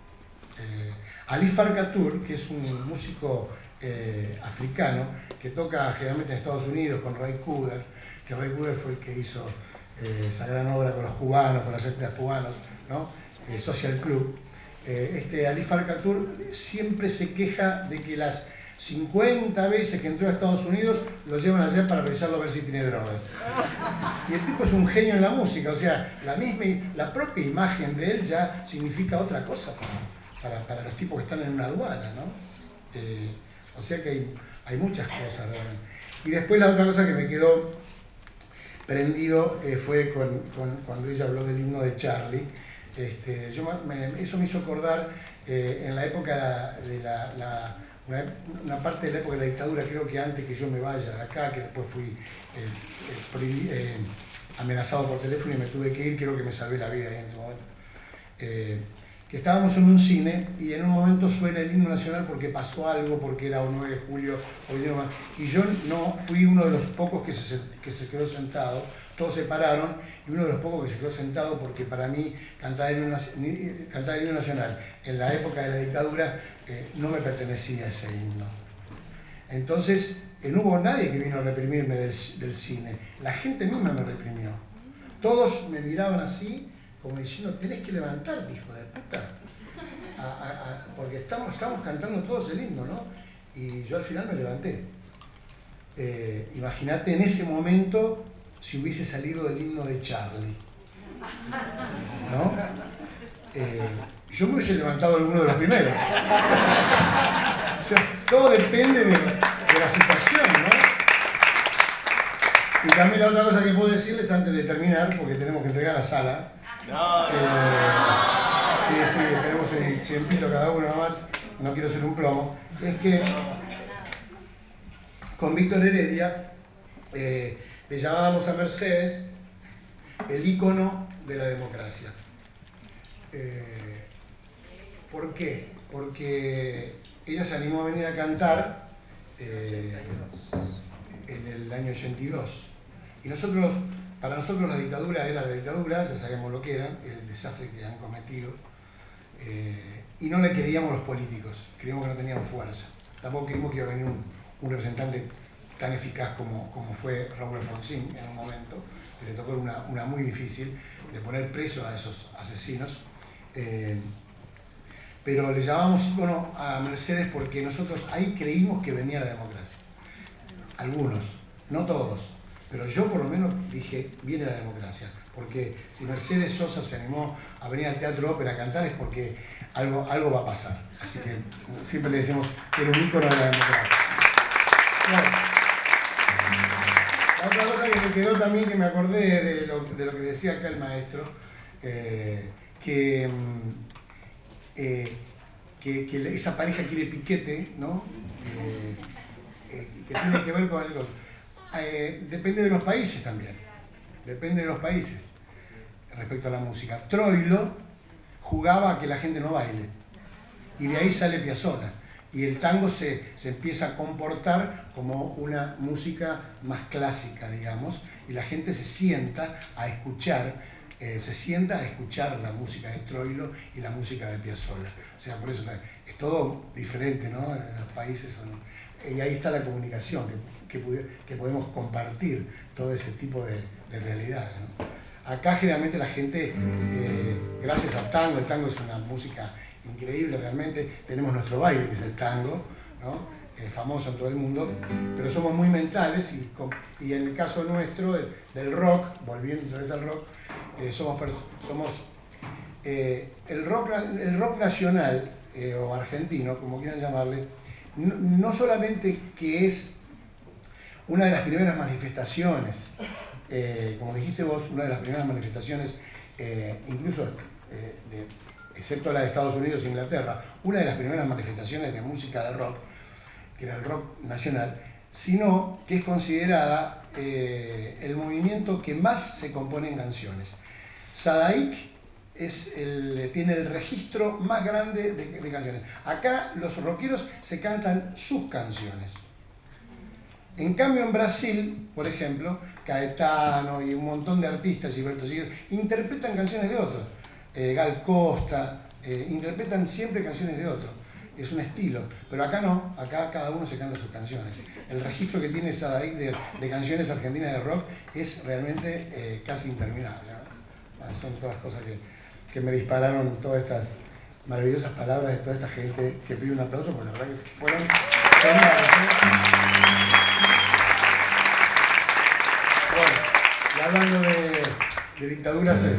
Eh, Ali Farka Tour, que es un músico eh, africano que toca generalmente en Estados Unidos con Ray Cooder, que Ray Cooder fue el que hizo eh, esa gran obra con los cubanos, con las etnias cubanos, ¿no? Eh, Social Club. Eh, este Ali Farka Tour siempre se queja de que las cincuenta veces que entró a Estados Unidos lo llevan allá para revisarlo a ver si tiene drogas. Y el tipo es un genio en la música, o sea, la, misma, la propia imagen de él ya significa otra cosa para Para, para los tipos que están en una aduana, ¿no? Eh, o sea que hay, hay muchas cosas realmente. Y después la otra cosa que me quedó prendido eh, fue con, con, cuando ella habló del himno de Charlie. Este, yo me, eso me hizo acordar eh, en la época de la, la una, una parte de la época de la dictadura, creo que antes que yo me vaya de acá, que después fui eh, eh, eh, amenazado por teléfono y me tuve que ir, creo que me salvé la vida ahí en ese momento. Eh, que estábamos en un cine y en un momento suena el himno nacional porque pasó algo, porque era un nueve de julio, y yo no fui uno de los pocos que se, que se quedó sentado, todos se pararon, y uno de los pocos que se quedó sentado porque para mí cantar el himno, cantar el himno nacional en la época de la dictadura eh, no me pertenecía a ese himno. Entonces, eh, no hubo nadie que vino a reprimirme del, del cine, la gente misma me reprimió. Todos me miraban así, como diciendo, tenés que levantarte, hijo de puta, a, a, a, porque estamos, estamos cantando todos el himno, ¿no? Y yo al final me levanté. Eh, Imagínate en ese momento si hubiese salido el himno de Charlie, ¿no? Eh, yo me hubiese levantado alguno de los primeros. O sea, todo depende de, de la situación, ¿no? Y también la otra cosa que puedo decirles antes de terminar, porque tenemos que entregar la sala. No, eh, sí, sí, tenemos un tiempito cada uno nomás, no quiero ser un plomo. Es que con Víctor Heredia eh, le llamábamos a Mercedes el ícono de la democracia. Eh, ¿Por qué? Porque ella se animó a venir a cantar eh, en el año ochenta y dos. Y nosotros, para nosotros la dictadura era la dictadura, ya sabemos lo que era, el desastre que han cometido. Eh, y no le creíamos los políticos, creíamos que no tenían fuerza. Tampoco creímos que iba a venir un, un representante tan eficaz como, como fue Raúl Alfonsín en un momento, que le tocó una, una muy difícil, de poner preso a esos asesinos. Eh, pero le llamamos ícono a Mercedes porque nosotros ahí creímos que venía la democracia. Algunos, no todos, pero yo por lo menos dije, viene la democracia. Porque si Mercedes Sosa se animó a venir al Teatro Ópera a cantar es porque algo, algo va a pasar. Así que siempre le decimos que era un ícono de la democracia. Bueno, la otra cosa que me quedó también, que me acordé de lo, de lo que decía acá el maestro, eh, que, eh, que, que esa pareja quiere piquete, ¿no? Eh, eh, que tiene que ver con algo. Eh, depende de los países también. Depende de los países respecto a la música. Troilo jugaba a que la gente no baile. Y de ahí sale Piazzolla. Y el tango se, se empieza a comportar como una música más clásica, digamos. Y la gente se sienta a escuchar, eh, se sienta a escuchar la música de Troilo y la música de Piazzolla. O sea, por eso es todo diferente, ¿no? Los países son... Y ahí está la comunicación, que, que, que podemos compartir todo ese tipo de, de realidades, ¿no? Acá generalmente la gente, eh, gracias al tango, el tango es una música increíble realmente, tenemos nuestro baile, que es el tango, ¿no? Eh, famoso en todo el mundo, pero somos muy mentales y, y en el caso nuestro, del, del rock, volviendo otra vez al rock, eh, somos, somos eh, el, rock, el rock nacional eh, o argentino, como quieran llamarle, no, no solamente que es una de las primeras manifestaciones, eh, como dijiste vos, una de las primeras manifestaciones, eh, incluso, eh, de, excepto la de Estados Unidos e Inglaterra, una de las primeras manifestaciones de música de rock, que era el rock nacional, sino que es considerada eh, el movimiento que más se compone en canciones. Sadaic es el, tiene el registro más grande de, de canciones. Acá los rockeros se cantan sus canciones. En cambio en Brasil, por ejemplo, Caetano y un montón de artistas, Gilberto Gil, interpretan canciones de otros. Eh, Gal Costa, eh, interpretan siempre canciones de otros. Es un estilo, pero acá no, acá cada uno se canta sus canciones. El registro que tiene Sadaic de, de canciones argentinas de rock es realmente eh, casi interminable, ¿no? Son todas cosas que, que me dispararon todas estas maravillosas palabras de toda esta gente que pide un aplauso, porque la verdad que fueron... Bueno, y hablando de, de dictaduras... Eh,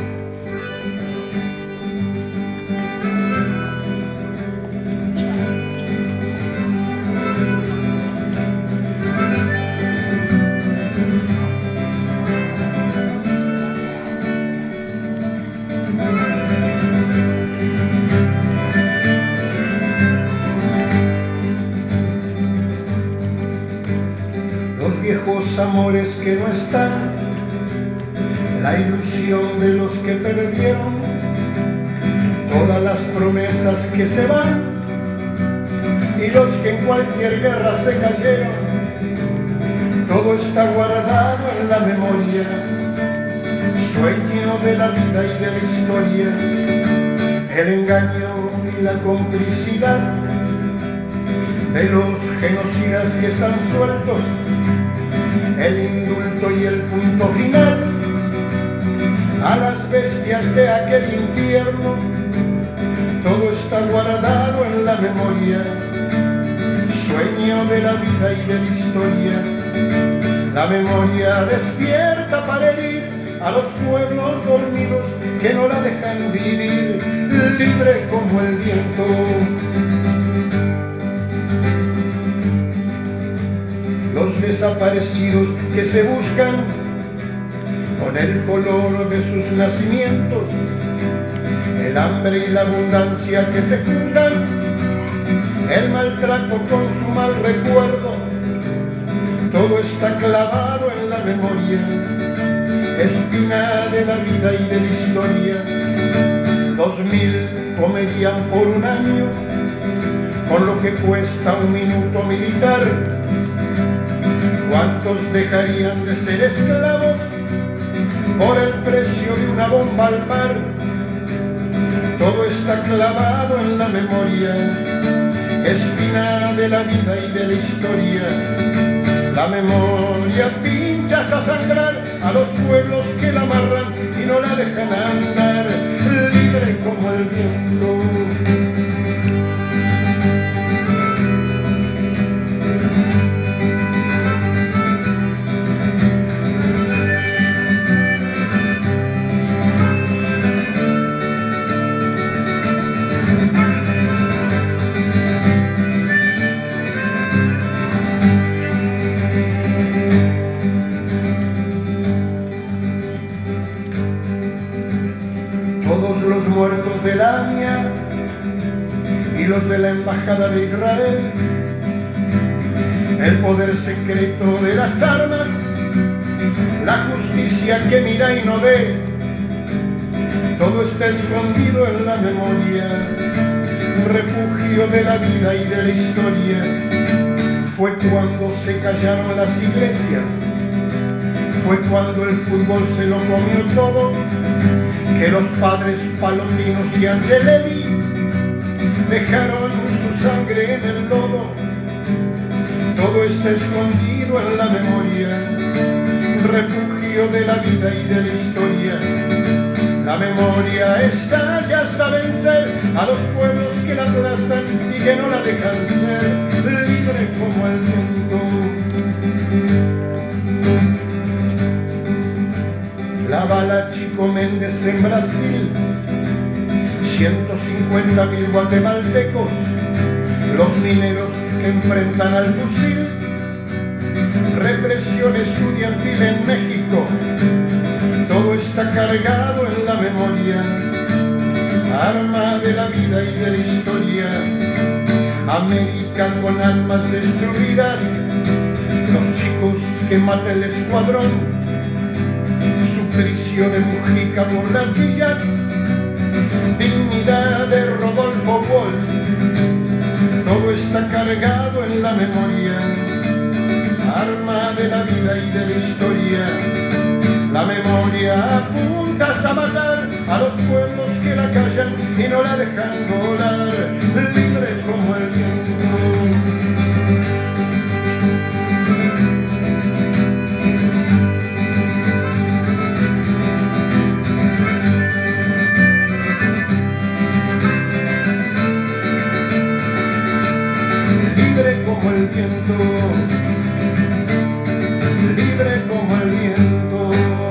amores que no están, la ilusión de los que perdieron, todas las promesas que se van y los que en cualquier guerra se cayeron, todo está guardado en la memoria, sueño de la vida y de la historia, el engaño y la complicidad de los genocidas que están sueltos, el indulto y el punto final a las bestias de aquel infierno, todo está guardado en la memoria, sueño de la vida y de la historia, la memoria despierta para herir a los pueblos dormidos que no la dejan vivir, libre como el viento. Los desaparecidos que se buscan con el color de sus nacimientos, el hambre y la abundancia que se juntan, el maltrato con su mal recuerdo, todo está clavado en la memoria, espina de la vida y de la historia. Dos mil comerían por un año con lo que cuesta un minuto militar. ¿Cuántos dejarían de ser esclavos por el precio de una bomba al mar? todo está clavado en la memoria, espina de la vida y de la historia. La memoria pincha hasta sangrar a los pueblos que la amarran y no la dejan andar, libre como el viento. Los muertos de la A M I A y los de la Embajada de Israel, el poder secreto de las armas, la justicia que mira y no ve, todo está escondido en la memoria, refugio de la vida y de la historia. Fue cuando se callaron las iglesias, fue cuando el fútbol se lo comió todo, que los padres Palotinos y Angelevi dejaron su sangre en el lodo. Todo está escondido en la memoria, refugio de la vida y de la historia. La memoria estalla hasta vencer a los pueblos que la aplastan y que no la dejan ser, libre como el viento. La bala Chico Méndez en Brasil, ciento cincuenta mil guatemaltecos, los mineros que enfrentan al fusil, represión estudiantil en México, todo está cargado en la memoria, arma de la vida y de la historia. América con almas destruidas, los chicos que mata el escuadrón, suplicio de Mujica por las villas, dignidad de Rodolfo Walsh, todo está cargado en la memoria, arma de la vida y de la historia. La memoria apunta hasta matar a los pueblos que la callan y no la dejan volar, libre como el viento. Libre como el viento, libre como el viento.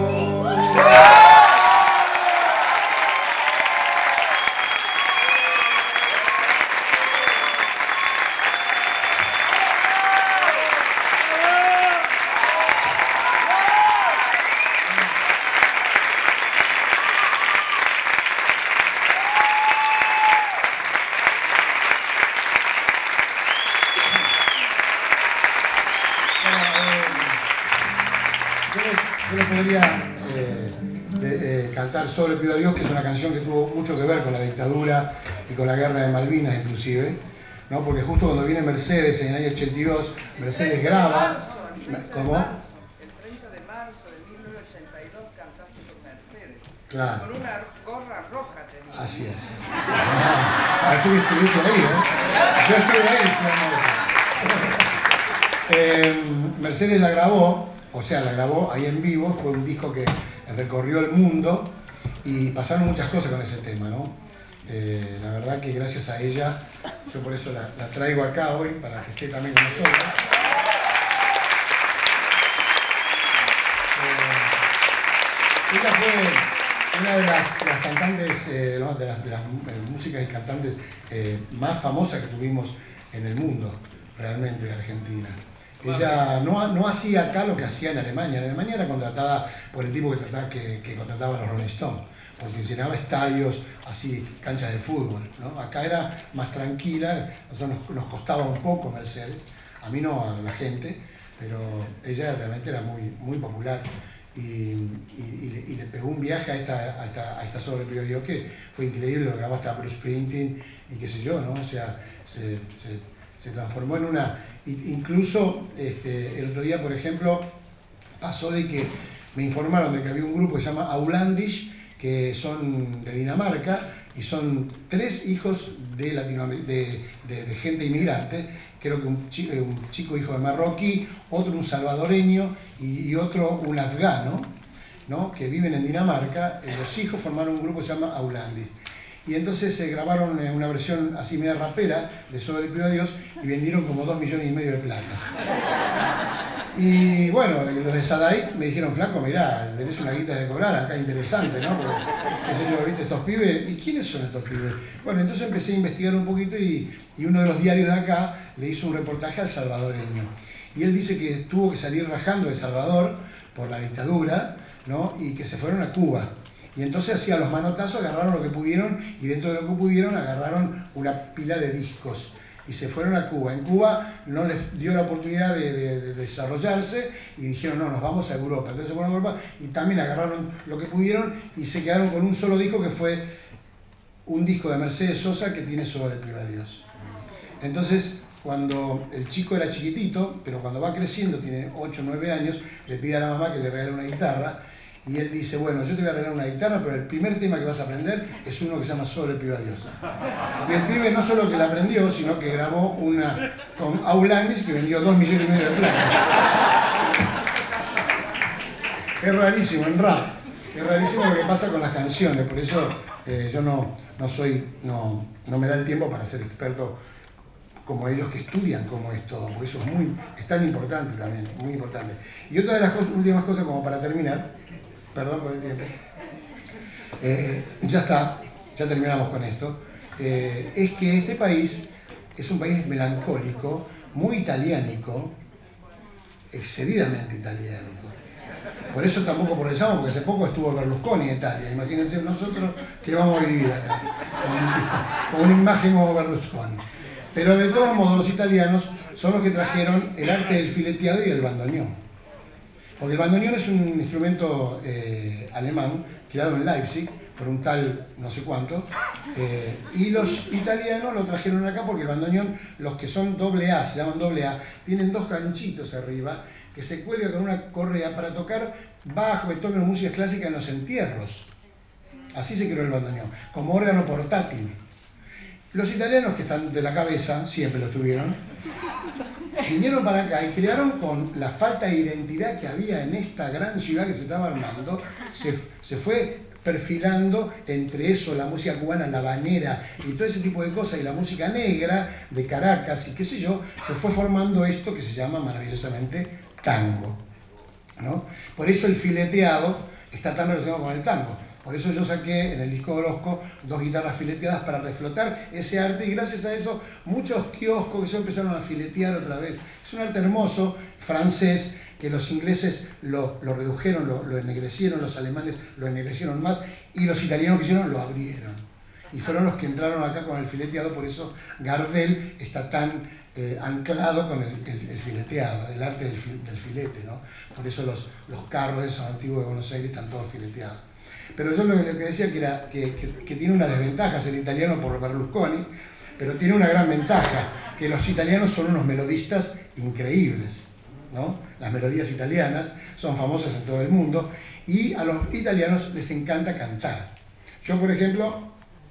Yo les podría eh, de, eh, cantar Solo le pido a Dios, que es una canción que tuvo mucho que ver con la dictadura y con la guerra de Malvinas inclusive, ¿no? Porque justo cuando viene Mercedes en el año ochenta y dos, Mercedes graba... ¿Cómo? El treinta de marzo de mil novecientos ochenta y dos cantaste con Mercedes. Claro. Con una gorra roja tenía. Así es. Ah, así que estuviste ahí, ¿eh? Yo estuve ahí, sí, eh, Mercedes la grabó, o sea, la grabó ahí en vivo, fue un disco que recorrió el mundo y pasaron muchas cosas con ese tema, ¿no? Eh, la verdad que gracias a ella, yo por eso la, la traigo acá hoy, para que esté también con nosotros. Eh, ella fue una de las, las cantantes, eh, no, de, las, de las músicas y cantantes eh, más famosas que tuvimos en el mundo, realmente, de Argentina. Ella no, no hacía acá lo que hacía en Alemania. En Alemania era contratada por el tipo que, trataba, que, que contrataba a los Rolling Stones, porque llenaba estadios, así, canchas de fútbol, ¿no? Acá era más tranquila, nosotros nos, nos costaba un poco Mercedes, a mí no, a la gente, pero ella realmente era muy, muy popular. Y, y, y, le, y le pegó un viaje a esta, a esta, a esta Solo le pido a Dios que fue increíble, lo grabó hasta Bruce Springsteen y qué sé yo, ¿no? O sea, se, se, se transformó en una... Incluso este, el otro día, por ejemplo, pasó de que me informaron de que había un grupo que se llama Aulandish, que son de Dinamarca, y son tres hijos de, Latinoamérica, de, de, de gente inmigrante, creo que un chico, un chico hijo de marroquí, otro un salvadoreño y, y otro un afgano, ¿no? Que viven en Dinamarca. Los hijos formaron un grupo que se llama Aulandis. Y entonces se eh, grabaron eh, una versión así media rapera de Sobre el Pibe a Dios y vendieron como dos millones y medio de placas. Y bueno, los de Sadai me dijeron, flaco, mirá, tenés una guita de cobrar acá interesante, ¿no? Porque, qué sé yo, ¿viste estos pibes? ¿Y quiénes son estos pibes? Bueno, entonces empecé a investigar un poquito y, y uno de los diarios de acá le hizo un reportaje al salvadoreño. Y él dice que tuvo que salir rajando de Salvador por la dictadura, ¿no? Y que se fueron a Cuba. Y entonces hacían los manotazos, agarraron lo que pudieron y dentro de lo que pudieron agarraron una pila de discos y se fueron a Cuba. En Cuba no les dio la oportunidad de, de, de desarrollarse y dijeron, no, nos vamos a Europa. Entonces se fueron a Europa y también agarraron lo que pudieron y se quedaron con un solo disco que fue un disco de Mercedes Sosa que tiene Sobre el Pibe a Dios. Entonces, cuando el chico era chiquitito, pero cuando va creciendo, tiene ocho o nueve años, le pide a la mamá que le regale una guitarra. Y él dice, bueno, yo te voy a regalar una guitarra, pero el primer tema que vas a aprender es uno que se llama Sobre el Pibe a Dios. Y el pibe no solo que la aprendió, sino que grabó una con Aulandis que vendió dos millones y medio de placas. Es rarísimo en rap. Es rarísimo lo que pasa con las canciones, por eso eh, yo no, no soy, no, no me da el tiempo para ser experto como ellos que estudian cómo es todo, porque eso es, muy, es tan importante también, muy importante. Y otra de las cosas, últimas cosas como para terminar, perdón por el tiempo, eh, ya está, ya terminamos con esto, eh, es que este país es un país melancólico, muy italiánico, excedidamente italiánico. Por eso tampoco progresamos, porque hace poco estuvo Berlusconi en Italia. Imagínense nosotros que vamos a vivir acá, con, con una imagen como Berlusconi. Pero de todos modos los italianos son los que trajeron el arte del fileteado y el bandoneón. Porque el bandoneón es un instrumento eh, alemán, creado en Leipzig, por un tal no sé cuánto, eh, y los italianos lo trajeron acá porque el bandoneón, los que son doble A, se llaman doble A, tienen dos ganchitos arriba, que se cuelga con una correa para tocar bajo, Beethoven o música clásica en los entierros. Así se creó el bandoneón, como órgano portátil. Los italianos, que están de la cabeza, siempre lo tuvieron, vinieron para acá y crearon, con la falta de identidad que había en esta gran ciudad que se estaba armando, se, se fue perfilando entre eso, la música cubana, la habanera y todo ese tipo de cosas, y la música negra de Caracas y qué sé yo, se fue formando esto que se llama maravillosamente tango, ¿no? Por eso el fileteado está tan relacionado con el tango. Por eso yo saqué en el disco Orozco dos guitarras fileteadas para reflotar ese arte, y gracias a eso muchos kioscos que se empezaron a filetear otra vez. Es un arte hermoso, francés, que los ingleses lo, lo redujeron, lo, lo ennegrecieron, los alemanes lo ennegrecieron más, y los italianos que hicieron lo abrieron. Y fueron los que entraron acá con el fileteado, por eso Gardel está tan eh, anclado con el, el, el fileteado, el arte del, fil, del filete, ¿no? Por eso los, los carros esos antiguos de Buenos Aires están todos fileteados. Pero yo lo, lo que decía que, era, que, que, que tiene una desventaja ser italiano por Berlusconi, pero tiene una gran ventaja, que los italianos son unos melodistas increíbles, ¿no? Las melodías italianas son famosas en todo el mundo y a los italianos les encanta cantar. Yo, por ejemplo,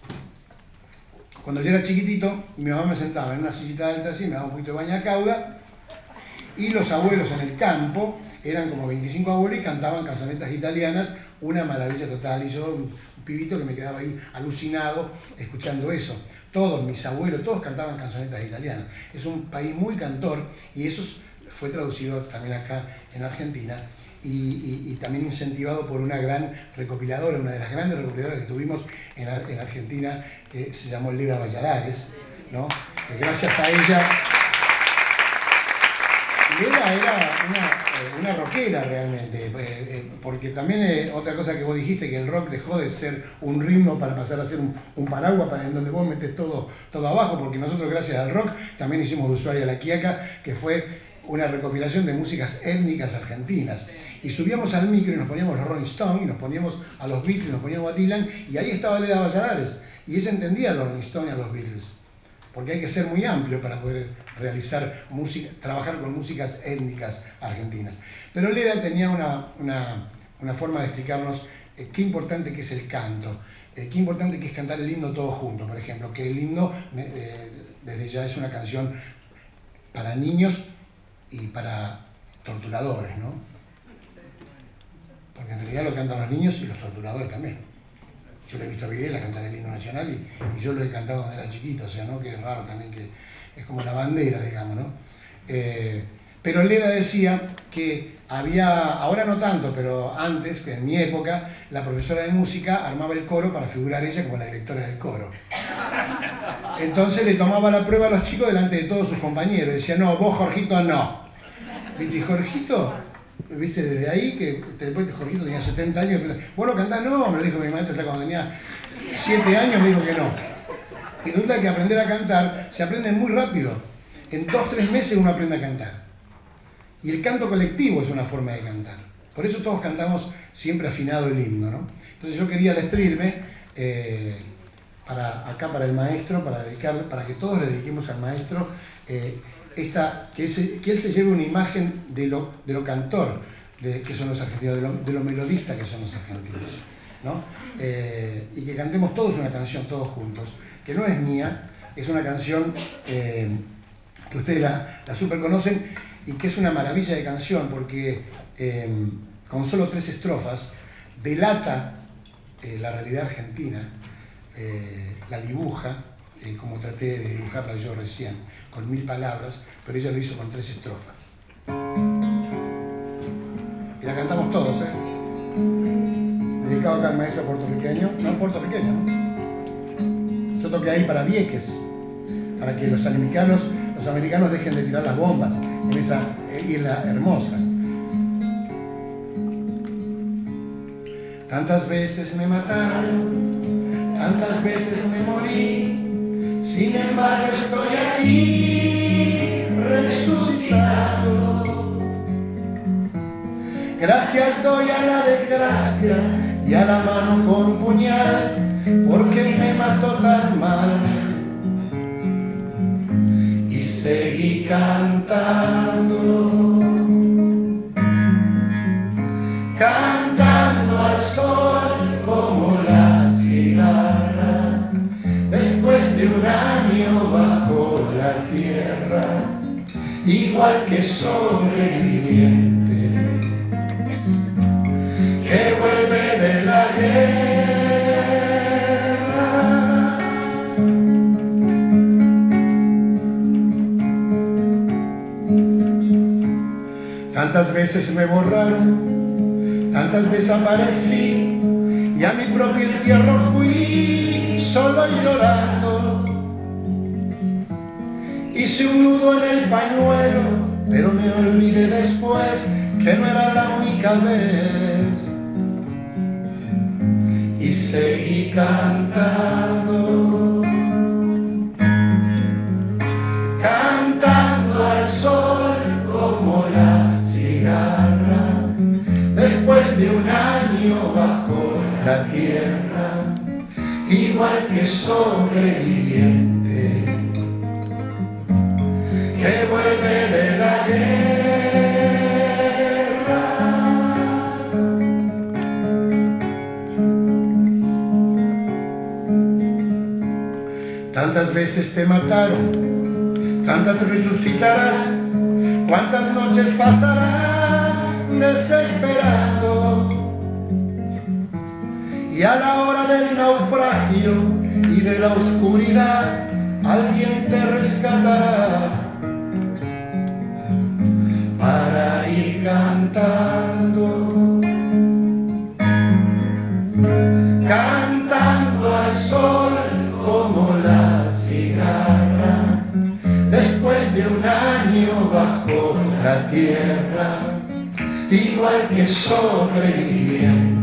cuando yo era chiquitito, mi mamá me sentaba en una sillita alta así, me daba un poquito de baña cauda, y los abuelos en el campo, eran como veinticinco abuelos y cantaban canzonetas italianas, una maravilla total, y yo, un pibito que me quedaba ahí alucinado escuchando eso. Todos mis abuelos, todos cantaban canzonetas italianas. Es un país muy cantor, y eso fue traducido también acá en Argentina, y, y, y también incentivado por una gran recopiladora, una de las grandes recopiladoras que tuvimos en, en Argentina, que se llamó Leda Valladares, ¿no? Que gracias a ella... Leda era una, una rockera realmente, porque también eh, otra cosa que vos dijiste, que el rock dejó de ser un ritmo para pasar a ser un, un paraguas para en donde vos metés todo, todo abajo, porque nosotros gracias al rock también hicimos de Ushuaia a La Quiaca, que fue una recopilación de músicas étnicas argentinas. Y subíamos al micro y nos poníamos los Rolling Stones, y nos poníamos a los Beatles, y nos poníamos a Dylan, y ahí estaba Leda Valladares, y ella entendía a los Rolling Stones y a los Beatles. Porque hay que ser muy amplio para poder realizar música, trabajar con músicas étnicas argentinas. Pero Leda tenía una, una, una forma de explicarnos eh, qué importante que es el canto. eh, qué importante que es cantar el himno todos juntos, por ejemplo, que el himno eh, desde ya es una canción para niños y para torturadores, ¿no? Porque en realidad lo cantan los niños y los torturadores también. Yo le he visto a Videla cantar el himno nacional y, y yo lo he cantado cuando era chiquito, o sea, ¿no? Que es raro también, que es como la bandera, digamos, ¿no? Eh, pero Leda decía que había, ahora no tanto, pero antes, que en mi época, la profesora de música armaba el coro para figurar ella como la directora del coro. Entonces le tomaba la prueba a los chicos delante de todos sus compañeros. Decía, no, vos Jorgito no. Y Jorgito, viste, desde ahí, que después Jorgito tenía setenta años, vos lo cantás, no, me lo dijo mi maestra ya cuando tenía siete años, me dijo que no. Y resulta que aprender a cantar se aprende muy rápido. En dos, tres meses uno aprende a cantar. Y el canto colectivo es una forma de cantar. Por eso todos cantamos siempre afinado el himno, ¿no? Entonces yo quería despedirme eh, para, acá para el maestro, para, dedicar, para que todos le dediquemos al maestro, eh, esta, que, ese, que él se lleve una imagen de lo, de lo cantor de, que son los argentinos, de lo, de lo melodista que son los argentinos, ¿no? Eh, y que cantemos todos una canción, todos juntos, que no es mía, es una canción eh, que ustedes la, la super conocen, y que es una maravilla de canción porque eh, con solo tres estrofas delata eh, la realidad argentina, eh, la dibuja, eh, como traté de dibujarla yo recién, con mil palabras, pero ella lo hizo con tres estrofas. Y la cantamos todos, ¿eh? Dedicado acá al maestro puertorriqueño, no puertorriqueño, ¿no? Yo toqué ahí para Vieques, para que los americanos, los americanos dejen de tirar las bombas en esa isla hermosa. Tantas veces me mataron, tantas veces me morí, sin embargo estoy aquí resucitado. Gracias doy a la desgracia y a la mano con puñal, porque me mató tan mal. Y seguí cantando, cantando al sol como la cigarra, después de un año bajo la tierra, igual que sobreviviente que vuelve de la guerra. Tantas veces me borraron, tantas desaparecí, y a mi propio entierro fui solo llorando. Hice un nudo en el pañuelo, pero me olvidé después que no era la única vez. Y seguí cantando, cantando al sol como la cigarra, después de un año bajo la tierra, igual que sobreviviente que vuelve de la guerra. Tantas veces te mataron, tantas resucitarás, cuántas noches pasarás desesperando, y a la hora del naufragio y de la oscuridad alguien te rescatará para ir cantando, cantando al sol como la cigarra, después de un año bajo la tierra, igual que sobreviviente